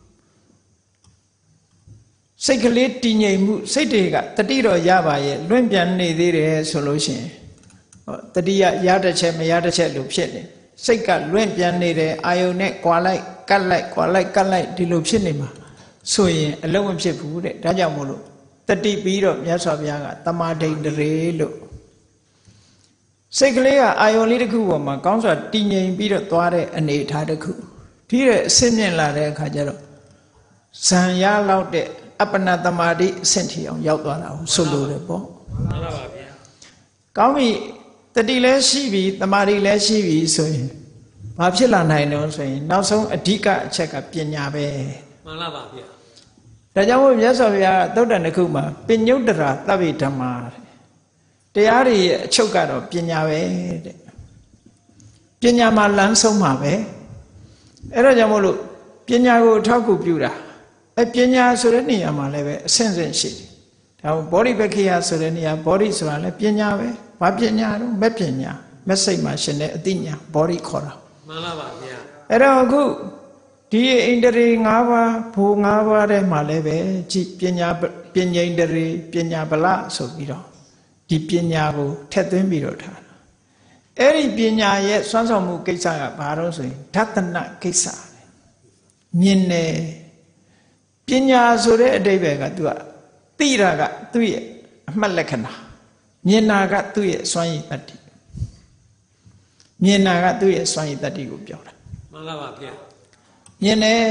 စိတ်ကလေးတည်ငြိမ်မှုစိတ်တွေကတတိတော့ရပါရဲ့လွင့်ပြန်နေသေးတယ်ဆိုလို့ရှိရင်ဟောတတိယရတစ်ချက်မရတစ်ချက်လို့ဖြစ်နေစိတ်ကလွင့်ပြန်နေတယ်အာယုန်နဲ့ကွာလိုက်ကတ်လိုက်ကွာလိုက်ကတ်လိုက်ဒီလိုဖြစ်နေမှာဆိုရင်အလုံးမဖြစ်ဘူးတဲ့ဒါကြောင့်မို့လို့တတိပြီးတော့မြတ်စွာဘုရားကတမာဒိဋ္ဌရေလို့စိတ်ကလေးကအာယုန်လေးတစ်ခုပေါ်မှာကောင်းစွာတည်ငြိမ်ပြီးတော့သွားတဲ့အနေအထားတစ်ခုဒီတဲ့အဆင့်မြင့်လာတဲ့အခါကျတော့ဇံရလောက်တဲ့အပ္ပနာတမာတိအဆင့်ထိအောင်ရောက်သွားတာကိုဆိုလိုတယ်ပေါ့မှန်ပါပါဗျာကောင်းပြီတတိလည်းရှိပြီတမာတိလည်းရှိပြီဆိုရင်ဘာဖြစ်လာနိုင်တော့ဆိုရင်နောက်ဆုံးအဓိကအချက်ကပညာပဲမှန်ပါပါဗျာဒါကြောင့်မို့မြတ်စွာဘုရားသုတ္တန်တစ်ခုမှာပညုတ္တရာသဗ္ဗေဓမ္မာတရားတွေရဲ့အချုပ်ကတော့ပညာပဲတဲ့ပညာမှာလမ်းဆုံးမှာပဲအဲ့ဒါကြောင့်မို့လို့ပညာကိုအထောက်အကူပြုတာအဲပညာဆိုတဲ့နေရာမှာလည်းပဲအဆင့်ဆင့်ရှိတယ်ဒါဘောဓိပက္ခိယဆိုတဲ့နေရာဘောဓိဆိုတာလည်းပညာပဲဘာပညာတော့မဲ့ပညာမဲ့စိတ်မှာရှင်တဲ့အသိဉာဏ်ဘောဓိခေါ်တာမှန်ပါပါဗျာအဲ့တော့အခုဒီဣန္ဒြေ၅ပါးဘိုလ်၅ပါးထဲမှာလည်းပဲကြည်ပညာပညာဣန္ဒြေပညာဗလဆိုပြီးတော့ဒီပညာကိုထည့်သွင်းပြီးတော့ထားတာအဲ့ဒီပညာရဲ့စွမ်းဆောင်မှုကိစ္စကဘာလို့ဆိုရင်ဓတနကိစ္စမြင်တယ်ပညာဆိုတဲ့အဓိပ္ပာယ်ကသူကသိတာကသူ့ရဲ့အမှတ်လက္ခဏာမြင်တာကသူ့ရဲ့စွမ်းရည်တတ္တိမြင်တာကသူ့ရဲ့စွမ်းရည်တတ္တိကိုပြောတာမှန်ပါပါဗျာမြင်တယ်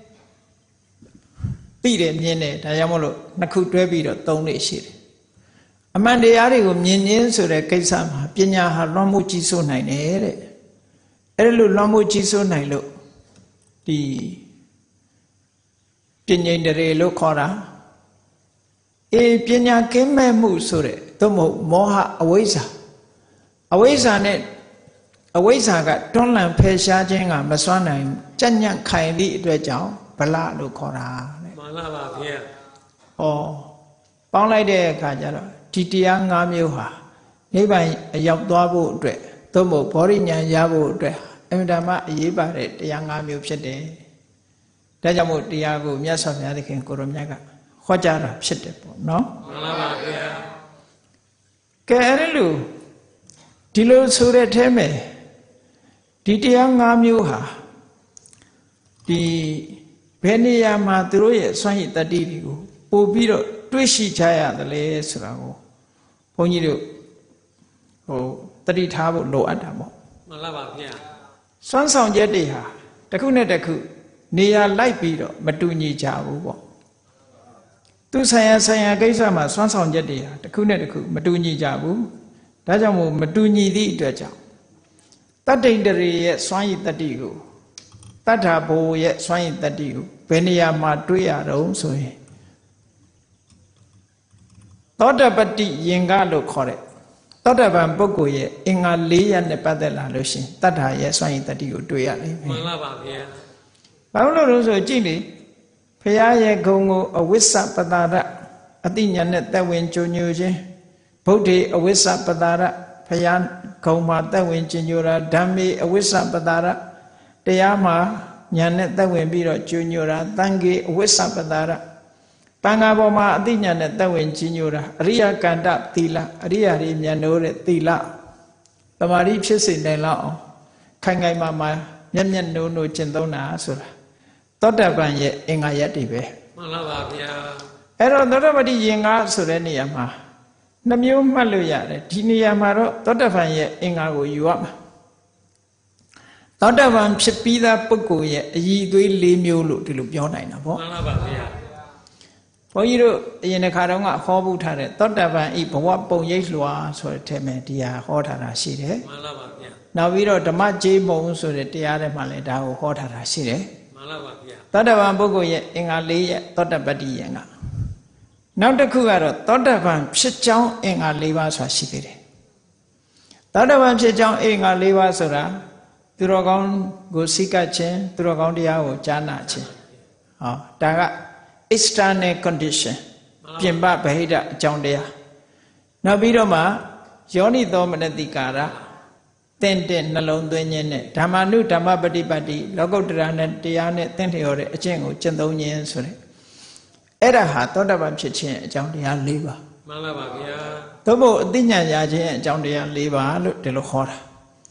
သိတယ်မြင်တယ်ဒါကြောင့်မို့လို့နှစ်ခုတွဲပြီးတော့သုံးနေရှိတယ်အမှန်တရားတွေကိုမြင်ရင်းဆိုတဲ့ကိစ္စမှာပညာဟာလွှမ်းမိုးကြီးစိုးနိုင်တယ်တဲ့အဲ့လိုလွှမ်းမိုးကြီးစိုးနိုင်လို့ဒီပညာတရေလို့ခေါ်တာအေးပညာကင်းမဲ့မှုဆိုတဲ့သို့မဟုတ်မောဟအဝိဇ္ဇာအဝိဇ္ဇာနဲ့အဝိဇ္ဇာကတွန်းလှန်ဖယ်ရှားခြင်းကမစွမ်းနိုင်ကြညံ့ခိုင်သည့်အတွက်ကြောင့်ဗလလို့ခေါ်တာတဲ့မှန်ပါပါဗျာဩပေါင်းလိုက်တဲ့အခါကျတော့ဒီတရား၅မျိုးဟာနိဗ္ဗာန်အရောက်သွားဖို့အတွက်သို့မဟုတ်ဘောဓိဉာဏ်ရဖို့အတွက်အမှန်တမ်းအရေးပါတဲ့တရား၅မျိုးဖြစ်တယ်ဒါကြောင့်မို့တရားကိုမြတ်စွာဘုရားသခင်ကိုရောမြတ်ကဟောကြားတာဖြစ်တယ်ပေါ့နော်မှန်ပါပါဗျာကဲအဲ့လိုဒီလိုဆိုတဲ့အဲမဲ့ဒီတရား၅မျိုးဟာဒီဘယ်နေရာမှာသူတို့ရဲ့စွမ်းရည်တတ္တိတွေကိုပို့ပြီးတော့တွေ့ရှိကြရတယ်လေဆိုတာကိုဘုန်းကြီးတို့ဟိုတတိထားဖို့လိုအပ်တာပေါ့မှန်ပါပါဗျာစွမ်းဆောင်ချက်တွေဟာတစ်ခုနဲ့တစ်ခုနေရာလိုက်ပြီးတော့မတူညီကြဘူးပေါ့သူဆိုင်ရာဆိုင်ရာကိစ္စမှာစွမ်းဆောင်ချက်တွေဟာတစ်ခုနဲ့တစ်ခုမတူညီကြဘူးဒါကြောင့်မို့မတူညီသည့်အတွက်ကြောင့်တတ္တိန္ဒရေရဲ့စွမ်းရည်တတ္တိကိုတတ္ထာဘိုလ်ရဲ့စွမ်းရည်တတ္တိကိုဘယ်နေရာမှာတွေ့ရတော့ဆိုရင်သောတပတ္တိယင်္ဂလို့ခေါ်တဲ့သောတပန်ပုဂ္ဂိုလ်ရဲ့အင်္ဂါ၄ရပ်နဲ့ပတ်သက်လာလို့ရှင်တတ္ထာရဲ့စွမ်းရည်တတ္တိကိုတွေ့ရလိမ့်မယ်မှန်ပါပါဗျာဘာလို့လို့ဆိုကြည့်လေဘုရားရဲ့ဂုဏ်ကိုအဝိစ္စပတာရအတိညာနဲ့သက်ဝင်ကြိုညိုခြင်းဗုဒ္ဓေအဝိစ္စပတာရဘုရားဂုဏ်မှာသက်ဝင်ကြိုညိုတာဓမ္မေအဝိစ္စပတာရတရားမှာညာနဲ့သက်ဝင်ပြီးတော့ကြိုညိုတာသံဃေအဝိစ္စပတာရတန်ဃာပေါ်မှာအတိညာနဲ့သက်ဝင်ကြိုညိုတာအရိယကန္တသီလအရိယာတွေမြတ်လို့တဲ့သီလသမာဓိဖြစ်စေနိုင်လောက်အောင်ခိုင်ခိုင်မာမာမျက်မျက်နှိုးနှိုးကျင့်သုံးတာဆိုတာသောတပန်ရဲ့အင်္ဂါရက်တွေပဲမှန်ပါပါဗျာအဲ့တော့သောတပတိယင်္ဂါဆိုတဲ့နေရာမှာနှမျိုးမှတ်လို့ရတယ်ဒီနေရာမှာတော့သောတပန်ရဲ့အင်္ဂါကိုယူရမှာသောတပန်ဖြစ်ပြီးသားပုဂ္ဂိုလ်ရဲ့အည်အသွေး၄မျိုးလို့ဒီလိုပြောနိုင်တာပေါ့မှန်ပါပါဗျာဘုန်းကြီးတို့အရင်တစ်ခါတုန်းကဟောဘူးထားတဲ့သောတပန်ဤဘဝပုံရိပ်လွှာဆိုတဲ့ထဲမှာဒီဟာဟောထားတာရှိတယ်မှန်ပါပါဗျာနောက်ပြီးတော့ဓမ္မကြေးမုံဆိုတဲ့တရားထဲမှာလည်းဒါကိုဟောထားတာရှိတယ်မှန်ပါပါဗျာသောတပန်ပုဂ္ဂိုလ်ရဲ့အင်္ဂါ၄ရဲ့သောတပတ္တိယင်္ဂါနောက်တစ်ခုကတော့သောတပန်ဖြစ်ကြောင်းအင်္ဂါ၄ပါးဆိုတာရှိသေးတယ်သောတပန်ဖြစ်ကြောင်းအင်္ဂါ၄ပါးဆိုတာသူတော်ကောင်းကိုစိကခြင်းသူတော်ကောင်းတရားကိုကြားနာခြင်းဟောဒါက external condition ပြင်ပဗဟိတအကြောင်းတရားနောက်ပြီးတော့မှယောနိသောမနတိကာရတင့်တဲ့နှလုံးသွင်းခြင်းနဲ့ဓမ္မနုဓမ္မပฏิပတ်တိလောကုတ္တရာနဲ့တရားနဲ့တင့်လျော်တဲ့အကျင့်ကိုကျင့်သုံးခြင်းဆိုတဲ့အဲ့ဒါဟာသောတပန်ဖြစ်ခြင်းအကြောင်းတရား၄ပါးမှန်ပါပါဗျာသို့မဟုတ်အသိဉာဏ်ရခြင်းအကြောင်းတရား၄ပါးလို့ဒီလိုခေါ်တာ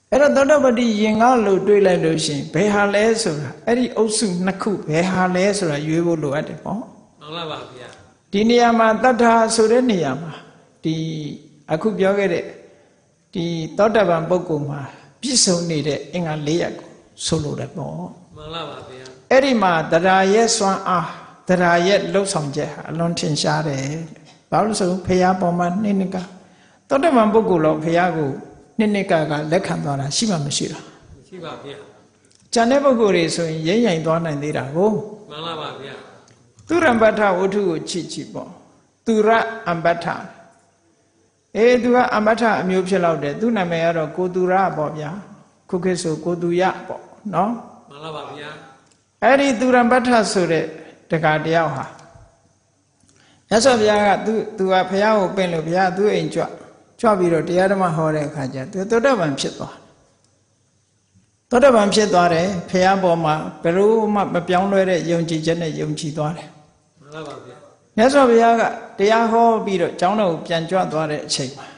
အဲ့တော့သောတာပတိရင်ကားလို့တွေးလိုက်လို့ရှိရင်ဘယ်ဟာလဲဆိုတာအဲ့ဒီအုပ်စုနှစ်ခုဘယ်ဟာလဲဆိုတာရွေးဖို့လိုအပ်တယ်ပေါ့မှန်ပါပါဗျာဒီနေရာမှာတတ္ထာဆိုတဲ့နေရာမှာဒီအခုပြောခဲ့တဲ့ဒီသောတာပန်ပုဂ္ဂိုလ်မှာပြည့်စုံနေတဲ့အင်္ဂါ၄ရပ်ကိုဆိုလိုတယ်ပေါ့မှန်ပါပါဗျာအဲ့ဒီမှာတရားရဲ့စွမ်းအားတရားရဲ့လှုပ်ဆောင်ချက်ဟာအလွန်ထင်ရှားတယ်ဘာလို့ဆိုဖရာပေါ်မှာနှစ်နှစ်ကသောတာပန်ပုဂ္ဂိုလ်တော့ဖရာကိုနှစ်နှစ်ကကလက်ခံသွားတာရှိမှမရှိတာရှိပါဗျာကျန်တဲ့ပုဂ္ဂိုလ်တွေဆိုရင်ရိမ့်ရိုင်သွားနိုင်သေးတာကိုမှန်ပါပါဗျာသူရံပဋ္ဌဝတ္ထုကိုချစ်ချစ်ပေါ့သူရအံပဋ္ဌအေးသူကအမဋ္ဌအမျိုးဖြစ်လောက်တယ်သူ့နာမည်ကတော့ကိုသူရပေါ့ဗျာခုခေတ်ဆိုကိုသူရပေါ့နော်မှန်ပါပါဗျာအဲ့ဒီသူရံပဋ္ဌဆိုတဲ့တက္ကတယောက်ဟာမြတ်စွာဘုရားကသူသူကဘုရားကိုပင့်လို့ဘုရားသူ့အိမ်ကြွကြွပြီးတော့တရားဓမ္မဟောတဲ့အခါကျသူသောတာပန်ဖြစ်သွားသောတာပန်ဖြစ်သွားတယ်ဘုရားပေါ်မှာဘယ်လိုမှမပြောင်းလဲတဲ့ယုံကြည်ချက်နဲ့ယုံကြည်သွားတယ်မှန်ပါပါဗျာမြတ်စွာဘုရားကတရားဟောပြီးတော့ကျောင်းတော်ကိုပြန်ကြွသွားတဲ့အချိန်မှာ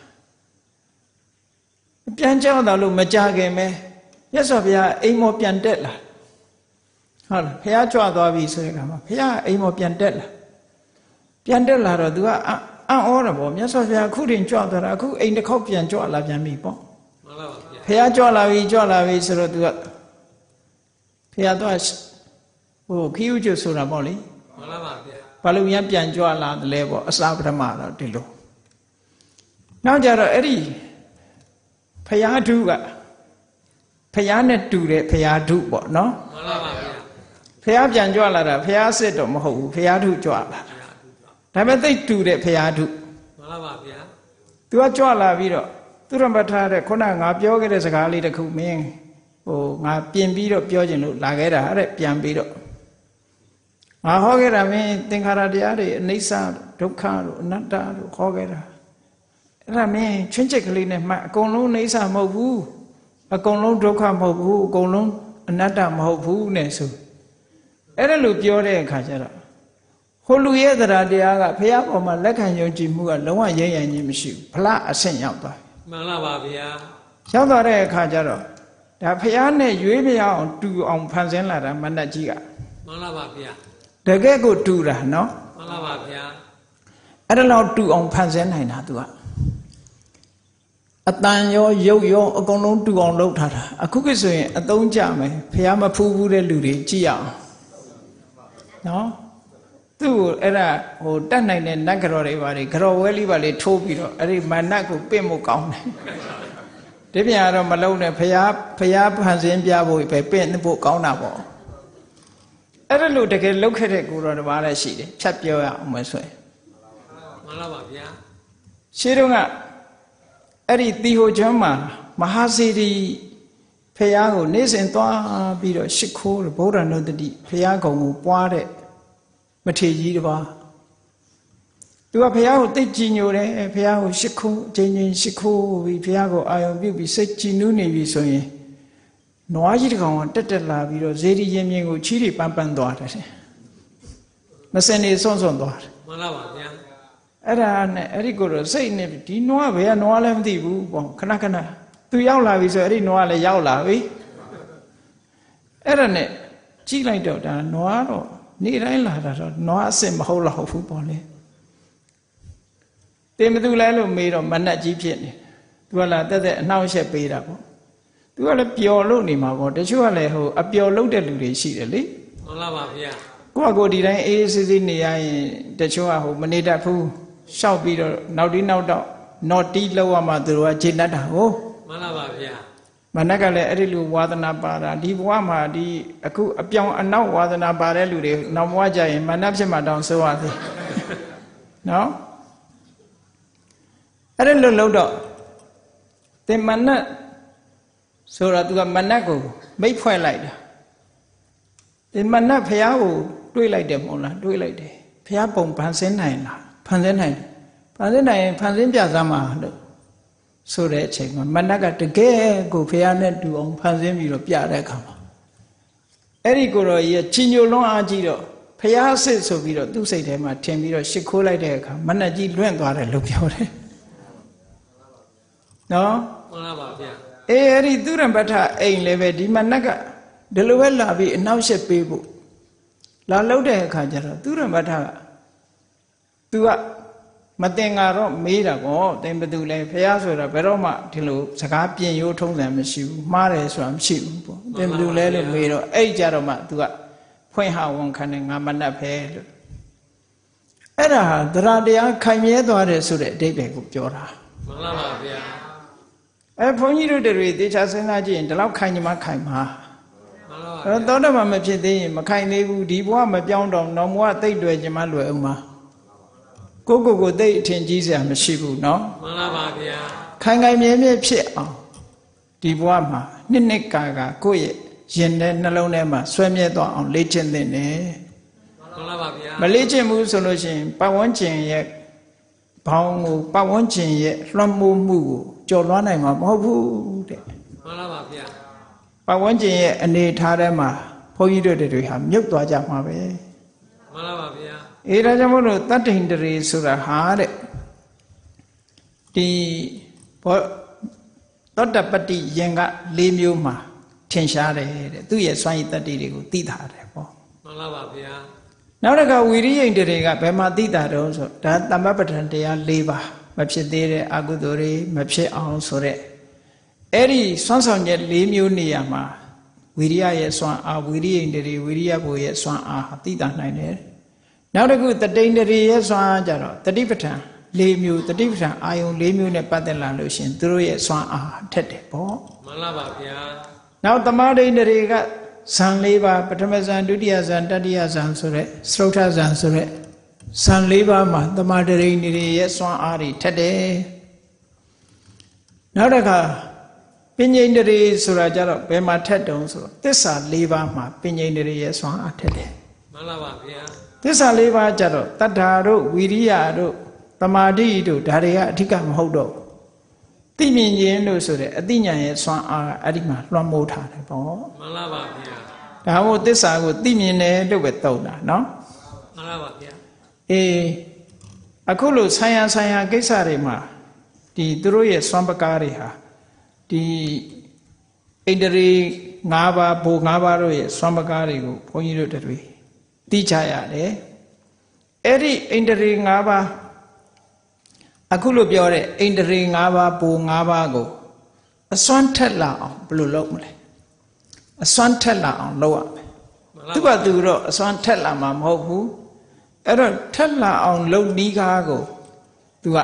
ပြန်ကြွသွားလို့မကြခင်ပဲမြတ်စွာဘုရားအိမ်မောပြန်တက်လာဟုတ်လားဘုရားကြွသွားပြီဆိုတဲ့အခါမှာဘုရားအိမ်မောပြန်တက်လာပြန်တက်လာတော့ तू ကအံ့ဩတယ်ပေါ့မြတ်စွာဘုရားအခုတင်ကြွသွားတာအခုအိမ်တစ်ခေါက်ပြန်ကြွလာပြန်ပြီပေါ့မှန်ပါပါဘုရားကြွလာပြီကြွလာပြီဆိုတော့ तू ကဘုရားတော့ဟိုခီးဥကျွဆိုတာပေါ့လေမှန်ပါပါဗျာဘာလို့များပြန်ကြွလာတယ်လဲပေါ့အစပထမတော့ဒီလိုနောက်ကြတော့အဲ့ဒီဘုရားထုကဘုရားနဲ့တူတဲ့ဘုရားထုပေါ့နော်မှန်ပါပါဗျာဘုရားပြန်ကြွလာတာဘုရားစစ်တော့မဟုတ်ဘူးဘုရားထုကြွလာတာဒါပေမဲ့သိတူတဲ့ဘုရားထုမှန်ပါပါဗျာ तू ကကြွလာပြီးတော့သူရမထားတဲ့ခုနငါပြောခဲ့တဲ့စကားလေးတစ်ခုမင်းဟိုငါပြင်ပြီးတော့ပြောခြင်းလို့လာခဲ့တာအဲ့ပြန်ပြီးတော့ငါဟောခဲ့တာမင်းသင်္ခါရတရားတွေအနိစ္စဒုက္ခတို့အနတ္တတို့ဟောခဲ့တာအဲ့ဒါမင်းချွင်းချက်ကလေးနဲ့မှအကုန်လုံးအနိစ္စမဟုတ်ဘူးအကုန်လုံးဒုက္ခမဟုတ်ဘူးအကုန်လုံးအနတ္တမဟုတ်ဘူးနဲ့ဆိုအဲ့ဒါလို့ပြောတဲ့အခါကျတော့ဟိုလူရဲ့တရားတရားကဘုရားပေါ်မှာလက်ခံယုံကြည်မှုကလုံးဝရဲရဲချင်းမရှိဘူးဖလားအဆင့်ရောက်သွားမှန်လားပါဗျာရောက်သွားတဲ့အခါကျတော့ဒါဘုရားနဲ့ရွေးပြအောင်တူအောင်ဖန်ဆင်းလာတာမဏ္ဍကြီးကမှန်လားပါဗျာတကယ်ကိုတူတာနော်မှန်လားပါဗျာအဲ့ဒါလောက်တူအောင်ဖန်ဆင်းနိုင်တာ तू ကအတန်ရောရုပ်ရောအကုန်လုံးတူအောင်လုပ်ထားတာအခုကဆိုရင်အသုံးကျမယ်ဘုရားမဖူးဘူးတဲ့လူတွေကြည့်ရအောင်နော်သူ့ကိုအဲ့ဒါဟိုတတ်နိုင်တဲ့နတ်ကြော်တွေပါလေကြော်ဝဲလေးပါလေထိုးပြီးတော့အဲ့ဒီမနတ်ကိုပင့်ဖို့ကောင်းတယ်ဒီပြန်ကတော့မလုံးနဲ့ဘုရားဘုရားဖန်ဆင်းပြဖို့ပဲပင့်ဖို့ကောင်းတာပေါ့အဲ့ဒါလို့တကယ်လုပ်ခဲ့တဲ့ကိုယ်တော်တစ်ပါးလည်းရှိတယ်ဖြတ်ပြောရအောင်မဆိုရင်မှန်လားပါဗျာရှင်းတော့ကအဲ့ဒီတီဟိုကျွန်းမှာမဟာစေတီဘုရားကိုနေ့စဉ်သွားပြီးတော့ရှ िख ိုးဗုဒ္ဓနုတ္တိဘုရားကုံကိုပွားတဲ့မထေရကြီးတစ်ပါးသူကဘုရားကိုသိကြည်ညိုတယ်ဘုရားကိုရှ िख ိုးအချင်းချင်းရှ िख ိုးပြီးဘုရားကိုအာယုံပြုပြီးစိတ်ကြည်နူးနေပြီဆိုရင်နွားကြီးတစ်ကောင်ကတက်တက်လာပြီးတော့ဇေဒီရင်မြင်ကိုချီးတွေပန်းပန်းသွားတယ်မစင်နေစွန့်စွန့်သွားတယ်မှန်လားပါဗျာအဲ့ဒါနဲ့အဲ့ဒီကိုတော့စိတ်နဲ့ဒီနွားဘယ်ကနွားလဲမသိဘူးပေါ့ခဏခဏသူရောက်လာပြီဆိုအဲ့ဒီနွားလည်းရောက်လာပြီအဲ့ဒါနဲ့ကြည့်လိုက်တော့ဒါနွားတော့နေ့တိုင်းလာတာတော့နွားအစ်စ်မဟုတ်တော့ဘူးပေါ့လေတင်မသူလဲလို့မေးတော့မနှက်ကြီးဖြစ်နေသူကလာတက်တက်အနှောင့်အယှက်ပေးတာပေါ့သူကလည်းပျော်လို့နေမှာပေါ့တချို့ကလည်းဟိုအပျော်လုပ်တဲ့လူတွေရှိတယ်လေမှန်လားပါဗျာကိုကကိုဒီတိုင်းအေးအေးဆေးဆေးနေရရင်တချို့ကဟိုမနေတတ်ဘူးရှောက်ပြီးတော့နောက်တီးနောက်တော့နော်တီးလောက်ရမှသူတို့ကခြေတတ်တာဟုတ်မှန်လားပါဗျာမနက်ကလည်းအဲ့ဒီလိုဝါသနာပါတာဒီဘဝမှာဒီအခုအပြောင်းအနောက်ဝါသနာပါတဲ့လူတွေနောက်ဘဝကျရင်မနက်ဖြစ်မှတောင်ဆိုရသေးနော်အဲ့ဒီလိုလို့တော့တင်မနက်ဆိုတော့သူကမနက်ကိုမိတ်ဖွဲ့လိုက်တာတင်မနက်ဖះကိုတွေးလိုက်တယ်မဟုတ်လားတွေးလိုက်တယ်ဖះပုံဖန်ဆင်းနိုင်လားဖန်ဆင်းနိုင်ဖန်ဆင်းနိုင်ရင်ဖန်ဆင်းပြစမ်းပါလို့ဆိုတဲ့အချိန်မှာမနက်ကတကယ်ကိုဖះနဲ့တူအောင်ဖန်ဆင်းပြီးတော့ပြတဲ့အခါမှာအဲ့ဒီကိုတော့ကြီးချီညိုလွန်းအားကြီးတော့ဖះစစ်ဆိုပြီးတော့သူ့စိတ်ထဲမှာထင်ပြီးတော့ရှ िख ိုးလိုက်တဲ့အခါမနက်ကြီးလွင့်သွားတယ်လို့ပြောတယ်နော်မှန်ပါပါဗျာအေးအဲ့ဒီသူရံပဋ္ဌအိမ်လည်းပဲဒီမနက်ကဒီလိုပဲလာပြီးအနောက်ရှက်ပေးဖို့လာလောက်တဲ့အခါကျတော့သူရံပဋ္ဌက तू ကမတင်ငါတော့မေးတာကောတင်ဘသူလဲဖះဆိုတာဘယ်တော့မှဒီလိုစကားပြင်ရိုးထုံးစံမရှိဘူးမှားတယ်ဆိုတာမရှိဘူးပေါ့တင်ဘသူလဲလို့မေးတော့အဲ့ကြတော့မှ तू ကဖွင့်ဟဝန်ခံတယ်ငါမနှက်ဖဲလို့အဲ့ဒါဟာတရားတရားခိုင်မြဲသွားတယ်ဆိုတဲ့အဓိပ္ပာယ်ကိုပြောတာမှန်ပါပါဗျာအဲဘုန်းကြီးတို့တွေတေချာစဉ်းစားကြည့်ရင်ဒီလောက်ခိုင်ညမခိုင်မှာမှန်ပါပါသောတမမဖြစ်သေးရင်မခိုင်သေးဘူးဒီဘဝမပြောင်းတော့နောက်ဘဝသိမ့်တွေ့ခြင်းမလွယ်အောင်မှာကိုကိုကိုသိအထင်ကြီးစရာမရှိဘူးเนาะမှန်ပါပါဗျာခိုင်ခိုင်မြဲမြဲဖြစ်အောင်ဒီဘဝမှာနှစ်နှစ်ကာကာကိုယ့်ရဲ့ရင်ထဲနှလုံးထဲမှာဆွဲမြဲသွားအောင်လေ့ကျင့်သင့်တယ်မှန်ပါပါဗျာမလေ့ကျင့်ဘူးဆိုလို့ရှိရင်ပတ်ဝန်းကျင်ရဲ့ဘောင်းကိုပတ်ဝန်းကျင်ရဲ့လွှမ်းမိုးမှုကိုကျော်လွှားနိုင်မှာမဟုတ်ဘူးတဲ့မှန်ပါပါဗျာပတ်ဝန်းကျင်ရဲ့အနေထားထဲမှာဘုန်းကြီးတို့တွေဟာမြုပ်သွားကြမှာပဲမှန်ပါပါဗျာအေးဒါကြောင့်မို့လို့တတ္တိန္ဒရေဆိုတာဟာတဲ့ဒီဘောသောတပတ္တိယင်က၄မျိုးမှာထင်ရှားတယ်တဲ့သူ့ရဲ့စွမ်းရည်တတ္တိတွေကိုသိတာတယ်ပေါ့မှန်ပါပါဗျာနောက်တစ်ခါဝီရိယိန္ဒရေကဘယ်မှာသိတာတုံးဆိုဒါတမ္ပပဋ္ဌာန်တရား၄ပါးမဖြစ်သေးတဲ့အကုသိုလ်တွေမဖြစ်အောင်ဆိုတဲ့အဲ့ဒီစွမ်းဆောင်ချက်၄မျိုးနေရာမှာဝီရိယရဲ့စွမ်းအားဝီရိယိန္ဒရေဝီရိယဘုရဲ့စွမ်းအားဟာသိတာနိုင်တယ်နောက်တစ်ခုတတိန္ဒရေရဲ့စွမ်းအားကြတော့တတိပဋ္ဌာန်၄မျိုးတတိပဋ္ဌာန်အာယုံ၄မျိုးနဲ့ပတ်သက်လာလို့ရှင်သူတို့ရဲ့စွမ်းအားထက်တယ်ပေါ့မှန်ပါပါဗျာနောက်တမာဒိန္ဒရေကဇန်၄ပါးပထမဇန်ဒုတိယဇန်တတိယဇန်ဆိုတဲ့စရုထဇန်ဆိုတဲ့ဇန်၄ပါးမှာတမာဒိန္ဒရေရဲ့စွမ်းအားတွေထက်တယ်နောက်တစ်ခါပဉ္စိန္ဒရေဆိုတာကြတော့ဘယ်မှာထက်တုံးဆိုတော့သစ္စာ၄ပါးမှာပဉ္စိန္ဒရေရဲ့စွမ်းအားထက်တယ်မှန်ပါပါဗျာသစ္စာ၄ပါးကြတော့တတ္ထာတို့ဝီရိယတို့တမာတိတို့ဒါတွေကအဓိကမဟုတ်တော့သိမြင်ခြင်းလို့ဆိုတဲ့အသိဉာဏ်ရဲ့စွမ်းအားအဲ့ဒီမှာလွှမ်းမိုးထားတယ်ပေါ့မှန်ပါပါဗျာဒါမို့သစ္စာကိုသိမြင်တယ်လို့ပဲသုံးတာနော်မှန်ပါပါဗျာအေးအခုလို့ဆိုင်ရာဆိုင်ရာကိစ္စတွေမှာဒီသူတို့ရဲ့စွမ်းပကားတွေဟာဒီဣန္ဒြေ၅ပါးဘိုလ်၅ပါးတို့ရဲ့စွမ်းပကားတွေကိုဘုန်းကြီးတို့တွေသိချရတယ်အဲ့ဒီဣန္ဒြေ၅ပါးအခုလို့ပြောတဲ့ဣန္ဒြေ၅ပါးဘိုလ်၅ပါးကိုအစွမ်းထက်လာအောင်ဘယ်လိုလုပ်မလဲအစွမ်းထက်လာအောင်လုပ်ရမယ်သူကသူတော့အစွမ်းထက်လာမှာမဟုတ်ဘူးအဲ့တော့ထက်လာအောင်လုပ်နည်းကားကိုသူက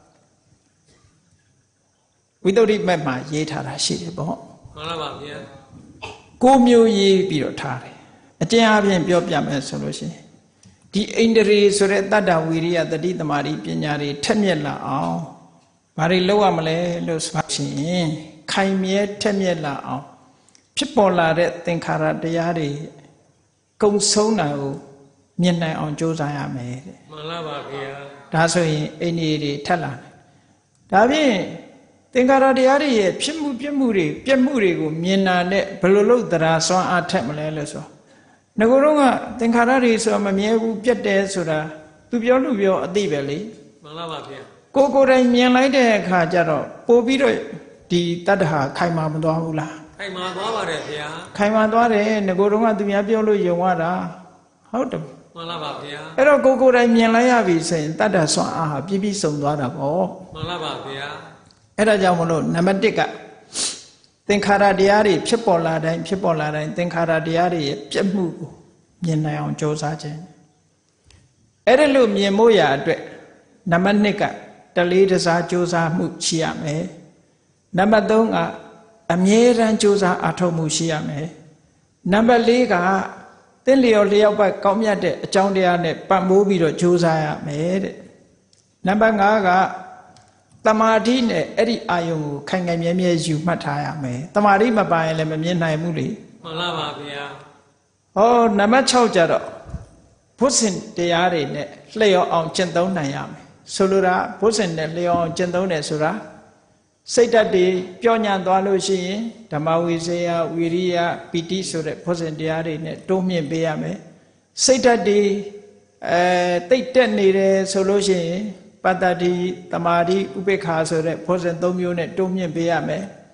ဝိတ္တုရိမက်မှာရေးထားတာရှိတယ်ပေါ့မှန်ပါပါဗျာကိုမျိုးရေးပြီးတော့ထားတယ်အကျဉ်းအားဖြင့်ပြောပြမယ်ဆိုလို့ရှိရင်ဒီဣန္ဒြေဆိုတဲ့တတ္တဝီရိယတတိသမารိပညာတွေထက်မြက်လာအောင်ဘာတွေလုပ်ရမလဲလို့ဆိုရှင်ခိုင်မြဲထက်မြက်လာအောင်ဖြစ်ပေါ်လာတဲ့သင်္ခါရတရားတွေကုံဆုံးတာကိုမြင်နိုင်အောင်ကြိုးစားရမယ်တဲ့မှန်ပါပါဗျာဒါဆိုရင်အိန္ဒြေတွေထက်လာတယ်ဒါဖြင့်သင်္ခါရတရားတွေရဲ့ဖြစ်မှုပြက်မှုတွေပြက်မှုတွေကိုမြင်တာနဲ့ဘယ်လိုလုပ်တရားစွမ်းအားထက်မလဲလို့ဆိုငကိုယ်တော့ကသင်္ခါရတွေဆိုမမြဲဘူးပြက်တယ်ဆိုတာသူပြောလို့ပြောအသိပဲလေမှန်ပါပါဗျာကိုကိုယ်တိုင်မြင်လိုက်တဲ့အခါကျတော့ပို့ပြီးတော့ဒီတတ္တဟာခိုင်မာမသွားဘူးလားခိုင်မာသွားပါတယ်ဗျာခိုင်မာသွားတယ်ငကိုယ်တော့ကသူများပြောလို့ယုံရတာဟုတ်တယ်မှန်ပါပါဗျာအဲ့တော့ကိုကိုယ်တိုင်မြင်လိုက်ရပြီဆိုရင်တတ္တစွမ်းအားဟာပြည့်ပြည့်စုံသွားတာပေါ့မှန်ပါပါဗျာအဲ့ဒါကြောင့်မလို့နံပါတ်၁ကသင်္ခါရတရားတွေဖြစ်ပေါ်လာတိုင်းဖြစ်ပေါ်လာတိုင်းသင်္ခါရတရားတွေရဲ့ပြက်မှုကိုမြင်နိုင်အောင်ကြိုးစားခြင်းအဲ့ဒါလို့မြင်ဖို့ရာအတွက်နံပါတ်၂ကတလေးတစားကြိုးစားမှုရှိရမယ်နံပါတ်၃ကအမြဲတမ်းကြိုးစားအားထုတ်မှုရှိရမယ်နံပါတ်၄ကသင်လျော်လျောက်ပတ်ကောင်းမြတ်တဲ့အကြောင်းတရားနဲ့ပတ်မိုးပြီးတော့ကြိုးစားရမယ်တဲ့နံပါတ်၅ကတမာတိနဲ့အဲ့ဒီအာယုံကိုခိုင်ခိုင်မြဲမြဲယူမှတ်ထားရမယ်တမာတိမပါရင်လည်းမမြင်နိုင်ဘူးလေမှန်ပါပါဗျာဟောနံပါတ်၆ကျတော့ဘုဇင်တရားတွေနဲ့လျော်အောင်ကျင့်သုံးနိုင်ရမယ်ဆိုလိုတာဘုဇင်နဲ့လျော်အောင်ကျင့်သုံးတယ်ဆိုတာစိတ်ဓာတ်တွေပြောညံ့သွားလို့ရှိရင်ဓမ္မဝိဇယဝီရိယပီတိဆိုတဲ့ဘုဇင်တရားတွေနဲ့တိုးမြင့်ပေးရမယ်စိတ်ဓာတ်တွေအဲတိတ်တက်နေတယ်ဆိုလို့ရှိရင်ပတ္တတိတမာတိဥပေက္ခာဆိုတဲ့ဘုဇင်၃မျိုးနဲ့တိုးမြင့်ပေးရမယ်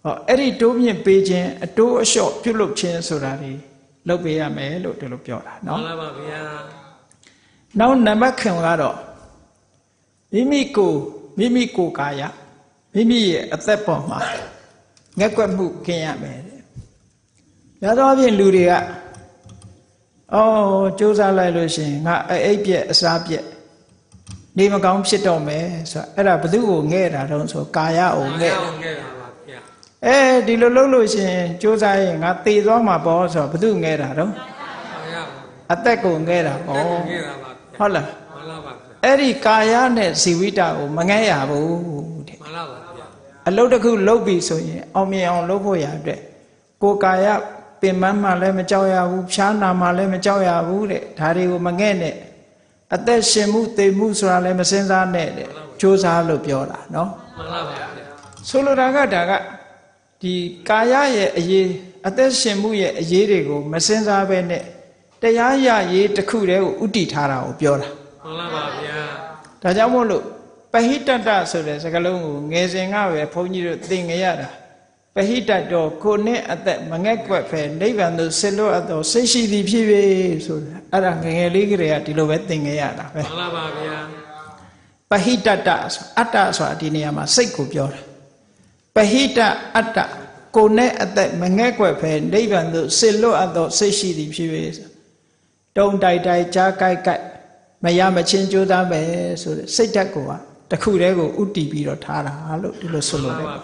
ဟောအဲ့ဒီတိုးမြင့်ပေးခြင်းအတိုးအလျှော့ပြုလုပ်ခြင်းဆိုတာဒီလုပ်ပေးရမယ်လို့ဒီလိုပြောတာနော်မှန်ပါဗျာနောက်နံပါတ်ခင်ကတော့မိမိကိုမိမိကိုယ်ကာယမိမိရဲ့အသက်ပေါ်မှာငက်ကွက်မှုกินရမယ်တဲ့ရသောဖြင့်လူတွေကအော်စူးစမ်းလိုက်လို့ရှိရင်ငါအိပ်ပြက်အစားပြက်နေမကောင်းဖြစ်တော့မယ်ဆိုတော့အဲ့ဒါဘသူ့ကိုငဲ့တာတော့ဆိုကာယကိုငဲ့တာပါဗျာအဲဒီလိုလုပ်လို့ရှိရင်စူးစမ်းရင်ငါသေသွားမှာပေါ့ဆိုတော့ဘသူ့ငဲ့တာတော့အသက်ကိုငဲ့တာပေါ့ဟုတ်လားမှန်ပါပါအဲ့ဒီကာယနဲ့ဇီဝိတကိုမငဲ့ရဘူးတဲ့မှန်ပါပါဗျာအလုပ်တစ်ခုလုပ်ပြီဆိုရင်အောင်မြင်အောင်လုပ်ဖို့ရအတွက်ကိုယ်ကာယပင်မမှလည်းမကြောက်ရဘူးဖြားနာမှလည်းမကြောက်ရဘူးတဲ့ဒါတွေကိုမငဲ့နဲ့အသက်ရှင်မှုသေမှုဆိုတာလည်းမစင်စားနဲ့တဲ့ကြိုးစားလို့ပြောတာနော်မှန်ပါဗျာဆိုလိုတာကဒါကဒီကာယရဲ့အရေးအသက်ရှင်မှုရဲ့အရေးတွေကိုမစင်စားပဲနဲ့တရားရရေးတစ်ခုတည်းကိုဥတည်ထားတာကိုပြောတာမှန်ပါဗျာဒါကြောင့်မို့လို့ပဟိတတဆိုတဲ့စကားလုံးကိုငယ်စဉ်ကပဲဘုန်းကြီးတို့သင်ကြရတာပဟိတတော်ကိုနဲ့အသက်မငဲ့ကွက်ဖဲနိဗ္ဗာန်သို့ဆင်းလို့အပ်တော်စိတ်ရှိသည်ဖြစ်၍ဆိုတာအဲ့ဒါငယ်ငယ်လေးကလေးကဒီလိုပဲသင်ကြရတာပဲမှန်ပါဗျာပဟိတတဆိုအတ္တဆိုတာဒီနေရာမှာစိတ်ကိုပြောတာပဟိတအတ္တကိုနဲ့အသက်မငဲ့ကွက်ဖဲနိဗ္ဗာန်သို့ဆင်းလို့အပ်တော်စိတ်ရှိသည်ဖြစ်၍တုံတိုက်တိုက်ကြားကြိုက်ကြိုက်မရမချင်းကြိုးစားမယ်ဆိုတဲ့စိတ်ဓာတ်ကိုတခုတည်းကိုဥတည်ပြီးတော့ထားတာလို့ဒီလိုဆိုလို့ရတယ်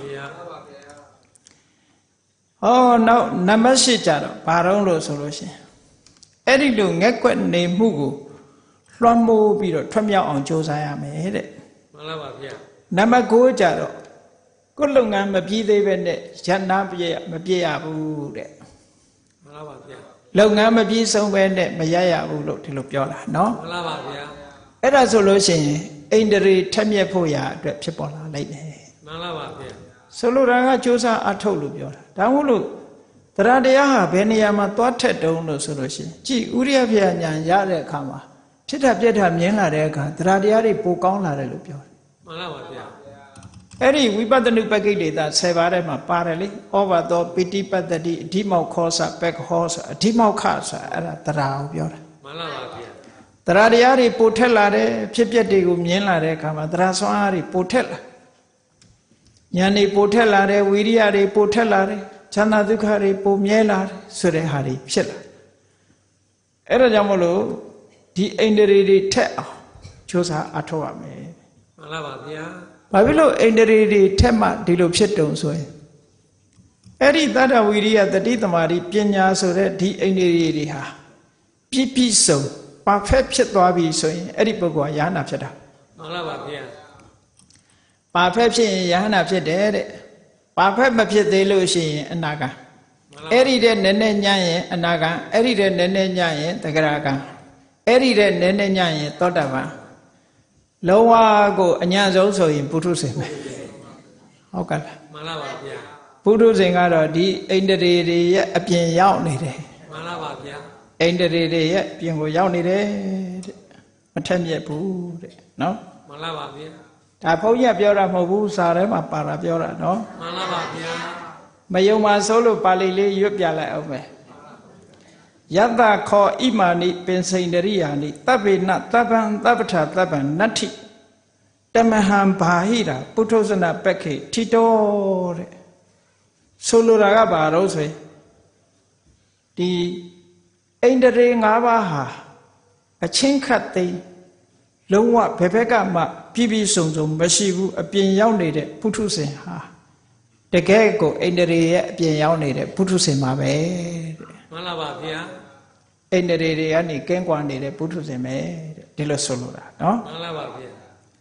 ဟောနောက်နံပါတ်၈ကြတော့ဘာတော့လို့ဆိုလို့ရှိရင်အဲ့ဒီလိုငက်ကွက်နေမှုကိုလွှမ်းမိုးပြီးတော့ထွက်မြောက်အောင်ကြိုးစားရမယ်တဲ့မှန်ပါပါဗျာနံပါတ်၉ကြတော့ကိုယ်လုပ်ငန်းမပြီးသေးပဲနဲ့ရန်နာပြည့်မပြည့်ရဘူးတဲ့မှန်ပါပါဗျာလုပ်ငန်းမပြီးဆုံးပဲနဲ့မရရဘူးလို့ဒီလိုပြောတာနော်မှန်ပါပါဗျာအဲ့ဒါဆိုလို့ရှိရင်အိန္ဒြေထက်မြက်ဖို့ရာအတွက်ဖြစ်ပေါ်လာလိမ့်မယ်မှန်ပါပါဗျာဆိုလိုတာကကြိုးစားအထုတ်လို့ပြောတာဒါမို့လို့တရားတရားဟာဘယ်နေရာမှာသွားထက်တုံးလို့ဆိုလို့ရှိရင်ကြည်ဥရိယပြညာရတဲ့အခါမှာဖြစ်တာပြက်တာမြင်လာတဲ့အခါတရားတရားတွေပိုကောင်းလာတယ်လို့ပြောတယ်မှန်ပါပါဗျာအဲ့ဒီဝိပဿနာပက္ခိတေတာဆယ်ပါးထဲမှာပါတယ်လေဩဘာသောပိဋိပတ္တိအဓိမောက်ခောစပက္ခောစအဓိမောက်ခဆိုအဲ့ဒါတရားကိုပြောတာမှန်ပါပါဗျာတရားတရားတွေပိုထက်လာတဲ့ဖြစ်ပျက်တွေကိုမြင်လာတဲ့အခါမှာတရားစွမ်းအားတွေပိုထက်လာဉာဏ်တွေပိုထက်လာတယ်ဝိရိယတွေပိုထက်လာတယ်ချမ်းသာဒုက္ခတွေပိုမြဲလာတယ်ဆိုတဲ့ဟာတွေဖြစ်လာအဲ့ဒါကြောင့်မလို့ဒီအိန္ဒြေတွေထက်အောင်ကြိုးစားအထောက်ရမယ်မှန်ပါပါဗျာဘာဖြစ်လို့အိန္ဒြေတွေထက်မှဒီလိုဖြစ်တုံဆိုရင်အဲ့ဒီသတ္တဝိရိယတတိသမารိပညာဆိုတဲ့ဒီအိန္ဒြေတွေဟာပြည့်ပြည့်စုံပါဖက်ဖြစ်သွားပြီဆိုရင်အဲ့ဒီပုဂ္ဂိုလ်ကယ ahanan ဖြစ်တာမှန်ပါပါဗျာပါဖက်ဖြစ်ရင်ယ ahanan ဖြစ်တယ်တဲ့ပါဖက်မဖြစ်သေးလို့ရှိရင်အနာဂံအဲ့ဒီတဲ့နည်းနည်းညံ့ရင်အနာဂံအဲ့ဒီတဲ့နည်းနည်းညံ့ရင်သဂရဂံအဲ့ဒီတဲ့နည်းနည်းညံ့ရင်သောတာပန်လုံးဝကိုအညံ့ဆုံးဆိုရင်ပုထုဇဉ်ပဲဟုတ်ကဲ့လားမှန်ပါပါဗျာပုထုဇဉ်ကတော့ဒီအိန္ဒြေတွေရဲ့အပြင်ရောက်နေတယ်မှန်ပါပါဗျာအိန္ဒြေတွေရဲ့အပြင်ကိုရောက်နေတယ်တဲ့မထက်မြက်ဘူးတဲ့နော်မှန်ပါပါဗျာဒါဘုန်းကြီးပြောတာမဟုတ်ဘူးစာထဲမှာပါတာပြောတာနော်မှန်ပါပါဗျာမယုံပါဆိုလို့ပါဠိလေးရွတ်ပြလိုက်အောင်မယ်ယတ္တခောဣမာနိပင်စိန္ဒရိယာနိတဗ္ဗေနသဗ္ဗံသဗ္ဗထာသဗ္ဗံနတ္ထိတမဟံဘာဟိတာပုထုဇနပက္ခေထိတောတဲ့ဆိုလိုတာကဘာလို့ဆိုရင်ဒီအိန္ဒြေ၅ပါးဟာအချင်းခတ်သိမ်းလုံးဝဘယ်ဘက်ကမှပြည့်ပြည့်စုံစုံမရှိဘူးအပြင်ရောက်နေတဲ့ပုထုဇဉ်ဟာတကယ်ကိုအိန္ဒြေရဲ့အပြင်ရောက်နေတဲ့ပုထုဇဉ်မှာပဲတဲ့မှန်ပါပါဗျာအိန္ဒြေတွေကနေကင်းကွာနေတဲ့ပုထုဇဉ်ပဲတဲ့ဒီလိုဆိုလိုတာနော်မှန်ပါပါဗျာ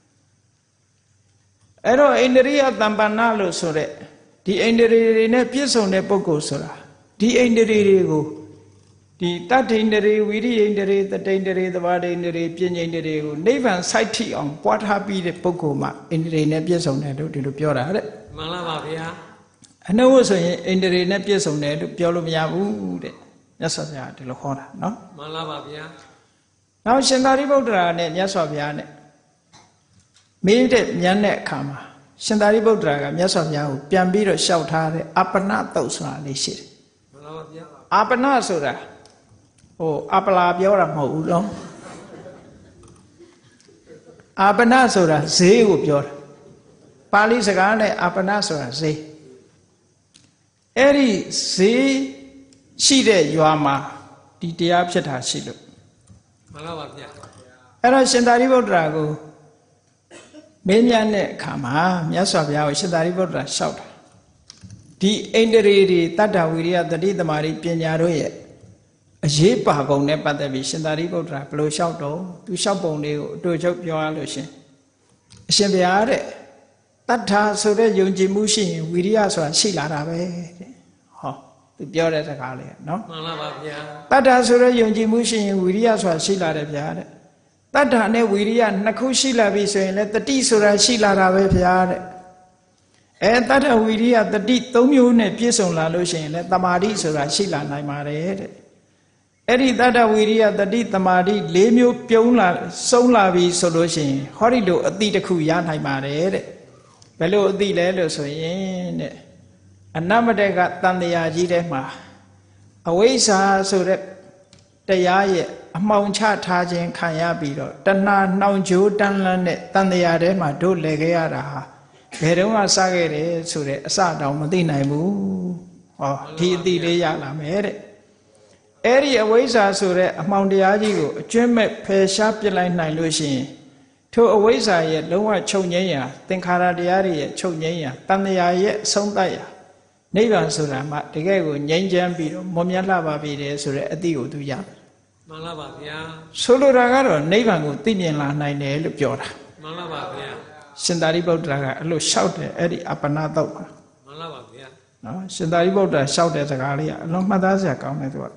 အဲ့တော့အိန္ဒြေယတမ္ပန္နလို့ဆိုတဲ့ဒီအိန္ဒြေတွေနဲ့ပြည့်စုံတဲ့ပုဂ္ဂိုလ်ဆိုတာဒီအိန္ဒြေတွေကိုဒီတတ္ထိန္ဒြေဝိရိယန္ဒြေတတိန္ဒြေသဘာဒိန္ဒြေပညာန္ဒြေကိုနိဗ္ဗာန်စိုက်ထိအောင်ပွားထားပြီးတဲ့ပုဂ္ဂိုလ်မှအိန္ဒြေနဲ့ပြည့်စုံတယ်လို့ဒီလိုပြောတာတဲ့မှန်ပါပါဗျာအနှုတ်ဆိုရင်အိန္ဒြေနဲ့ပြည့်စုံတယ်လို့ပြောလို့မရဘူးတဲ့မြတ်စွာဘုရားဒီလိုခေါ်တာနော်မှန်ပါပါဗျာနောက်ရှင်သာရိပုတ္တရာနဲ့မြတ်စွာဘုရားနဲ့မေးတဲ့ဉာဏ်တဲ့အခါမှာရှင်သာရိပုတ္တရာကမြတ်စွာဘုရားကိုပြန်ပြီးတော့လျှောက်ထားတဲ့အာပနတုတ်ဆိုတာလေးရှိတယ်မှန်ပါဗျာအာပနဆိုတာဟိုအပလာပြောတာမဟုတ်ဘူးနော်အာပနဆိုတာဈေးကိုပြောတာပါဠိစကားနဲ့အာပနဆိုတာဈေးအဲ့ဒီဈေးရှိတဲ့ရွာမှာဒီတရားဖြစ်တာရှိလို့မှန်ပါဗျာအဲ့တော့ရှင်သာရိပုတ္တရာကိုမင်းများတဲ့အခါမှာမြတ်စွာဘုရားကိုရှင်သာရိပုတ္တရာလျှောက်တာဒီအိန္ဒြေတွေတတ္တဝိရိယတတိသမารိပညာတို့ရဲ့အရေးပါပုံနဲ့ပတ်သက်ပြီးရှင်သာရိပုတ္တရာဘယ်လိုလျှောက်တော့သူလျှောက်ပုံလေးကိုအတူချုပ်ပြောရလို့ရှင်အရှင်ဘုရားတဲ့တတ္ထာဆိုတဲ့ယုံကြည်မှုရှိရင်ဝိရိယဆိုတာရှိလာတာပဲတဲ့ဟောသူပြောတဲ့စကားလေးနော်မှန်ပါပါဗျာတတ္ထာဆိုတဲ့ယုံကြည်မှုရှိရင်ဝိရိယဆိုတာရှိလာတယ်ဗျာတဲ့တတ္ထာနဲ့ဝိရိယနှစ်ခုရှိလာပြီဆိုရင်လည်းတတိဆိုတာရှိလာတာပဲဗျာတဲ့အဲတတ္ထာဝိရိယတတိသုံးမျိုးနဲ့ပြည့်စုံလာလို့ရှိရင်လည်းတမာတိဆိုတာရှိလာနိုင်ပါတယ်တဲ့အဲ့ဒီတတ္တဝိရိယတတိတမာတိ၄မျိုးပြုံးလာစုံလာပြီဆိုလို့ရှိရင်ဟောဒီလိုအတိတစ်ခုရနိုင်ပါတယ်တဲ့ဘယ်လိုအတိလဲလို့ဆိုရင်တဲ့အနမတကတန်တရားကြီးထဲမှာအဝိဇ္ဇာဆိုတဲ့တရားရဲ့အမှောင်ချထားခြင်းခံရပြီးတော့တဏှာနှောင်ကြိုးတန်းလန်းတဲ့တန်တရားထဲမှာတို့လဲခဲ့ရတာဟာဘယ်တော့မှစခဲ့တယ်ဆိုတဲ့အစတောင်မသိနိုင်ဘူးဟောဒီအတိလေးရလာမယ်တဲ့အဲ့ဒီအဝိဇ္ဇာဆိုတဲ့အမှောင်တရားကြီးကိုအကျွမ်းမဲ့ဖယ်ရှားပြလိုက်နိုင်လို့ရှိရင်ထိုအဝိဇ္ဇာရဲ့လုံးဝချုပ်ငြိမ်းရာသင်္ခါရတရားတွေရဲ့ချုပ်ငြိမ်းရာတဏှာရဲ့အဆုံးသတ်ရာနိဗ္ဗာန်ဆိုတာမှတကယ်ကိုငြိမ်းချမ်းပြီးတော့မွန်မြတ်လှပါပြီတယ်ဆိုတဲ့အတိကိုသူရမှန်လားပါဗျာဆိုလိုတာကတော့နိဗ္ဗာန်ကိုသိမြင်လာနိုင်တယ်လို့ပြောတာမှန်လားပါဗျာရှင်သာရိပုတ္တရာကအဲ့လိုလျှောက်တယ်အဲ့ဒီအပ္ပနာတော့မှန်လားပါဗျာနော်ရှင်သာရိပုတ္တရာလျှောက်တဲ့စကားလေးကအလွန်မှတ်သားစရာကောင်းတယ်သူက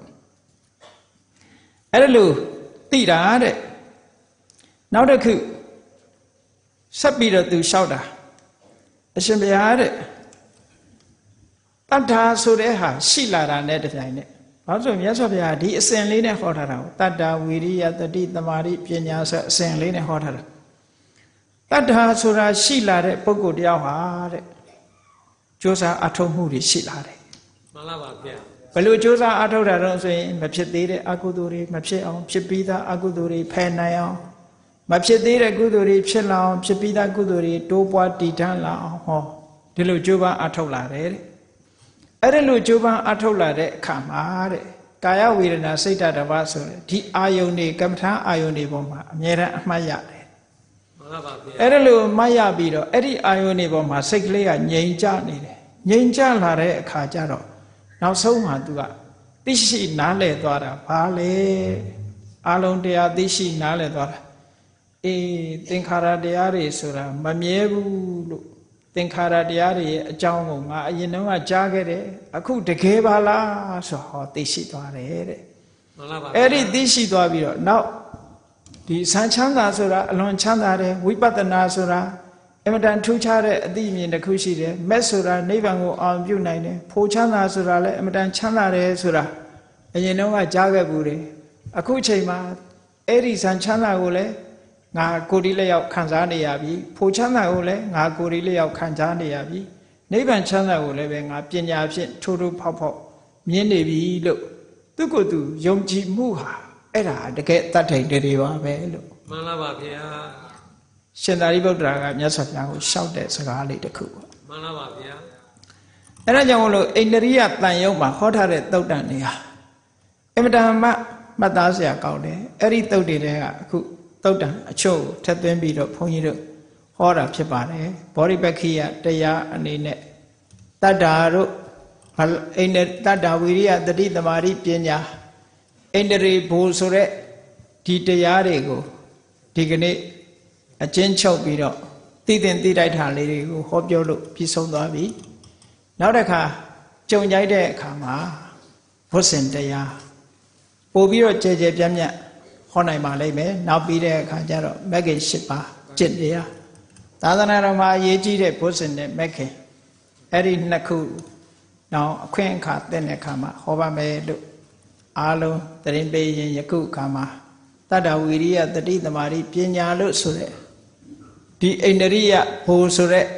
အဲ့လိုသိတာတဲ့နောက်တစ်ခုဆက်ပြီးတော့သူလျှောက်တာအရှင်ဘုရားတဲ့တတ္ထာဆိုတဲ့ဟာရှိလာတာနဲ့တပြိုင်နက်ဘာလို့ဆိုမြတ်စွာဘုရားဒီအစဉ်လေးနဲ့ဟောထားတာကိုတတ္တဝိရိယတတိသမာဓိပညာဆိုအစဉ်လေးနဲ့ဟောထားတာတတ္ထာဆိုတာရှိလာတဲ့ပုဂ္ဂိုလ်တယောက်ဟာတဲ့ကြိုးစားအထောက်မှုတွေရှိလာတယ်မှန်လားပါဗျာဘယ်လိုကြိုးစားအထောက်တာတော့ဆိုရင်မဖြစ်သေးတဲ့အကုသိုလ်တွေမဖြစ်အောင်ဖြစ်ပြီးသားအကုသိုလ်တွေဖယ်နိုင်အောင်မဖြစ်သေးတဲ့ကုသိုလ်တွေဖြစ်လာအောင်ဖြစ်ပြီးသားကုသိုလ်တွေတိုးပွားတည်ထမ်းလာအောင်ဟောဒီလိုကြိုးပမ်းအထောက်လာတယ်တဲ့အဲ့ဒီလိုကြိုးပမ်းအထောက်လာတဲ့အခါမှာတဲ့ကာယဝေဒနာစိတ်ဓာတ်တစ်ပါးဆိုတဲ့ဒီအာယုန်တွေကမ္မထာအာယုန်တွေပေါ်မှာအမြဲတမ်းအမှတ်ရတယ်မှန်ပါပါဗျာအဲ့ဒီလိုမှတ်ရပြီးတော့အဲ့ဒီအာယုန်တွေပေါ်မှာစိတ်ကလေးကငြိမ်ကြနေတယ်ငြိမ်ကြလာတဲ့အခါကျတော့နောက်ဆုံးမှာသူကသိရှိနားလည်သွားတာဘာလဲအလုံးတရားသိရှိနားလည်သွားတာအေးသင်္ခါရတရားတွေဆိုတာမမြဲဘူးလို့သင်္ခါရတရားတွေရဲ့အကြောင်းကိုငါအရင်တုန်းကကြားခဲ့တယ်အခုတကယ်ပါလားဆိုဟောသိရှိသွားတယ်တဲ့မှန်ပါပါအဲ့ဒီသိရှိသွားပြီးတော့နောက်ဒီစံချမ်းသာဆိုတာအလွန်ချမ်းသာတယ်ဝိပဿနာဆိုတာအမတန်ထူးခြားတဲ့အသိအမြင်တစ်ခုရှိတယ်မက်ဆိုတာနိဗ္ဗာန်ကိုအောင်ပြုနိုင်တယ်ဖိုလ်ချမ်းသာဆိုတာလည်းအမတန်ချမ်းသာတယ်ဆိုတာအရင်တုန်းကကြားခဲ့ဘူးတယ်အခုချိန်မှာအဲ့ဒီစံချမ်းသာကိုလည်းငါကိုယ်ဒီလက်ရောက်ခံစားနေရပြီဖိုလ်ချမ်းသာကိုလည်းငါကိုယ်ဒီလက်ရောက်ခံစားနေရပြီနိဗ္ဗာန်ချမ်းသာကိုလည်းပဲငါပညာဖြင့်ထိုးထိုးဖောက်ဖောက်မြင်နေပြီလို့သူကိုယ်သူယုံကြည်မှုဟာအဲ့ဒါတကယ်တတ်ထိုင်တယ်တွေပါပဲလို့မှန်လားပါဗျာရှင်သာရိပုတ္တရာကမြတ်စွာဘုရားကိုလျှောက်တဲ့စကားလေးတစ်ခုပေါ့မှန်လားပါဗျာအဲ့ဒါကြောင့်မလို့အိန္ဒြိယတန်ယုံမှာဟောထားတဲ့သုတ်တန်တွေဟာအင်မတန်မှမှတ်သားစရာကောင်းတယ်အဲ့ဒီသုတ်တွေတဲကအခုသုတ်တန်အချို့ထက်သွင်းပြီးတော့ဘုန်းကြီးတို့ဟောတာဖြစ်ပါတယ်ဘောဓိပက္ခိယတရားအနေနဲ့တတ္တာတို့အိန္ဒတတ္တဝိရိယတတိသမာဓိပညာအိန္ဒြေဘူဆိုတဲ့ဒီတရားတွေကိုဒီကနေ့အကျဉ်းချုပ်ပြီးတော့သိသိသိတိုက်တာလေးတွေကိုဟောပြောလို့ပြီးဆုံးသွားပြီနောက်တစ်ခါကြုံကြိုက်တဲ့အခါမှာဝတ်စင်တရားပို့ပြီးတော့ကြဲကြဲပြန့်ပြန့်ဟောနိုင်ပါလိမ့်မယ်နောက်ပြီးတဲ့အခါကျတော့မဂ္ဂင်၈ပါးจิตတရားသာသနာတော်မှာအရေးကြီးတဲ့ဝတ်စင်နဲ့မဂ္ဂင်အဲ့ဒီနှစ်ခုနောက်အခွင့်အခါတဲ့အခါမှာဟောပါမယ်လို့အားလုံးသတိပေးရင်ယခုအခါမှာတတ္တဝိရိယတတိသမာဓိပညာလို့ဆိုတဲ့ဒီအိန္ဒြိယဘူဆိုတဲ့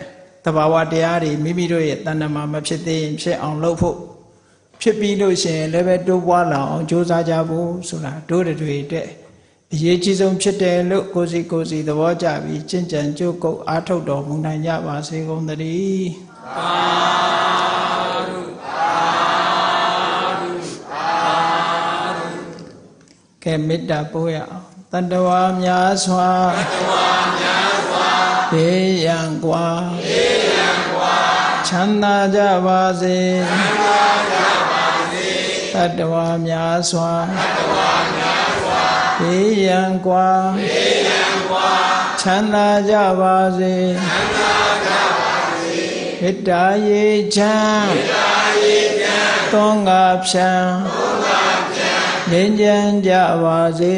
တဘာဝတရားတွေမိမိတို့ရဲ့တဏ္ဍမှာမဖြစ်သေးရင်ဖြစ်အောင်လုပ်ဖို့ဖြစ်ပြီးလို့ရှိရင်လည်းပဲတိုးပွားလာအောင်ကြိုးစားကြဖို့ဆိုတာတို့တွေတဲ့အရေးကြီးဆုံးဖြစ်တယ်လို့ကိုစီကိုစီသဘောကျပြီးကျင့်ကြံကြိုးကုပ်အားထုတ်တော်မူနိုင်ကြပါစေကုန်သတည်းသာဓုသာဓုသာဓုကဲမေတ္တာပို့ရအောင်တတ္တဝါများစွာတတ္တဝါများစွာဘေးရန်ကွာဘေးရန်ကွာချမ်းသာကြပါစေချမ်းသာကြပါစေတတ္တဝါများစွာတတ္တဝါများစွာဘေးရန်ကွာဘေးရန်ကွာချမ်းသာကြပါစေချမ်းသာကြပါစေမေတ္တာရေချမ်းမေတ္တာရေချမ်းသွန်ကားဖြံသွန်ကားဖြံငြိမ်းချမ်းကြပါစေ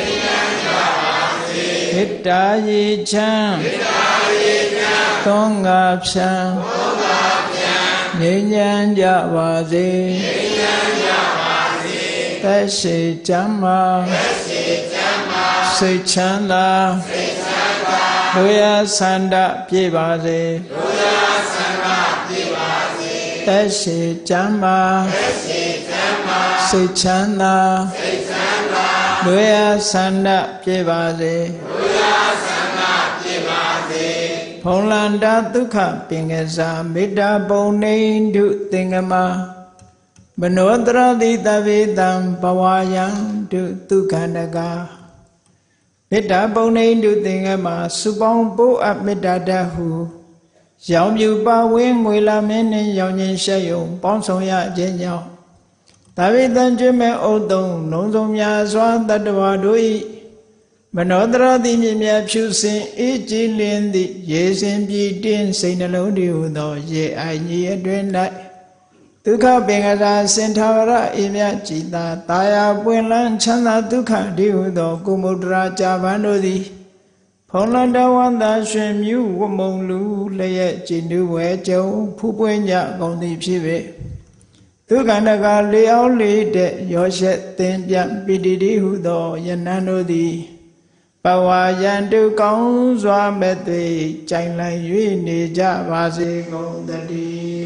မေတ္တာရေချမ်းမေတ္တာရေချမ်းသွန်ကားဖြံသွန်ကားဖြံငြိမ်းချမ်းကြပါစေငြိမ်းချမ်းကြပါစေသက်ရှိချမ်းသာသက်ရှိချမ်းသာစိတ်ချမ်းသာစိတ်ချမ်းသာလူရဆန္ဒပြေပါစေလူရဆန္ဒပြေပါစေသက်ရှိချမ်းသာသက်ရှိချမ်းသာစိတ်ချမ်းသာစိတ်ချမ်းသာလူရဆန္ဒပြေပါစေဖုံလန္တာဒုက္ခပင်ကစားမေတ္တာပုံနေတုသင်္ကမမနောတရတိတဗေတံဘဝယံတုဒုက္ခန္တကမေတ္တာပုံနေတုသင်္ကမစုပေါင်းပို့အပ်မေတ္တာတဟုရောင်ပြူပါဝင်းငွေလာမင်းနှင့်ရောင်ခြင်းရှက်ယုံပေါင်းဆောင်ရခြင်းကြောင့်တဗေတံကျွေးမဲ့ဥတုံလုံးစုံများစွာတတ္တဝါတို့၏မနောတရတိမြင်မြဖြူစင်အေးကြည်လင်းသည့်ရေစင်ပြည်တင်းစိတ်နှလုံးတည်ဟုသောရေအိုင်ကြီးအတွင်၌ဒုက္ခပင်ကစားစင်ထာဝရအေမြကြည်သာတာယာပွင့်လန်းချမ်းသာဒုက္ခတည်ဟုသောကုမုဒ္ဒရာကြာပန်တို့သည်ဖုံးလန္တဝန္တာရွှင်မြူဝမုံလူလျက်ကြည်နူးဝဲကြုံဖူးပွင့်ကြကုန်သည်ဖြစ်ပေဒုက္ခန္တကလေအောင်လေးတဲ့ရောရှက်သင်ပြပိတိတိဟုသောယနန်းတို့သည်ဘဝယံတုကောင်းစွာမဲ့သွေးကြိုင်လိုက်၍နေကြပါစေကုန်သတည်း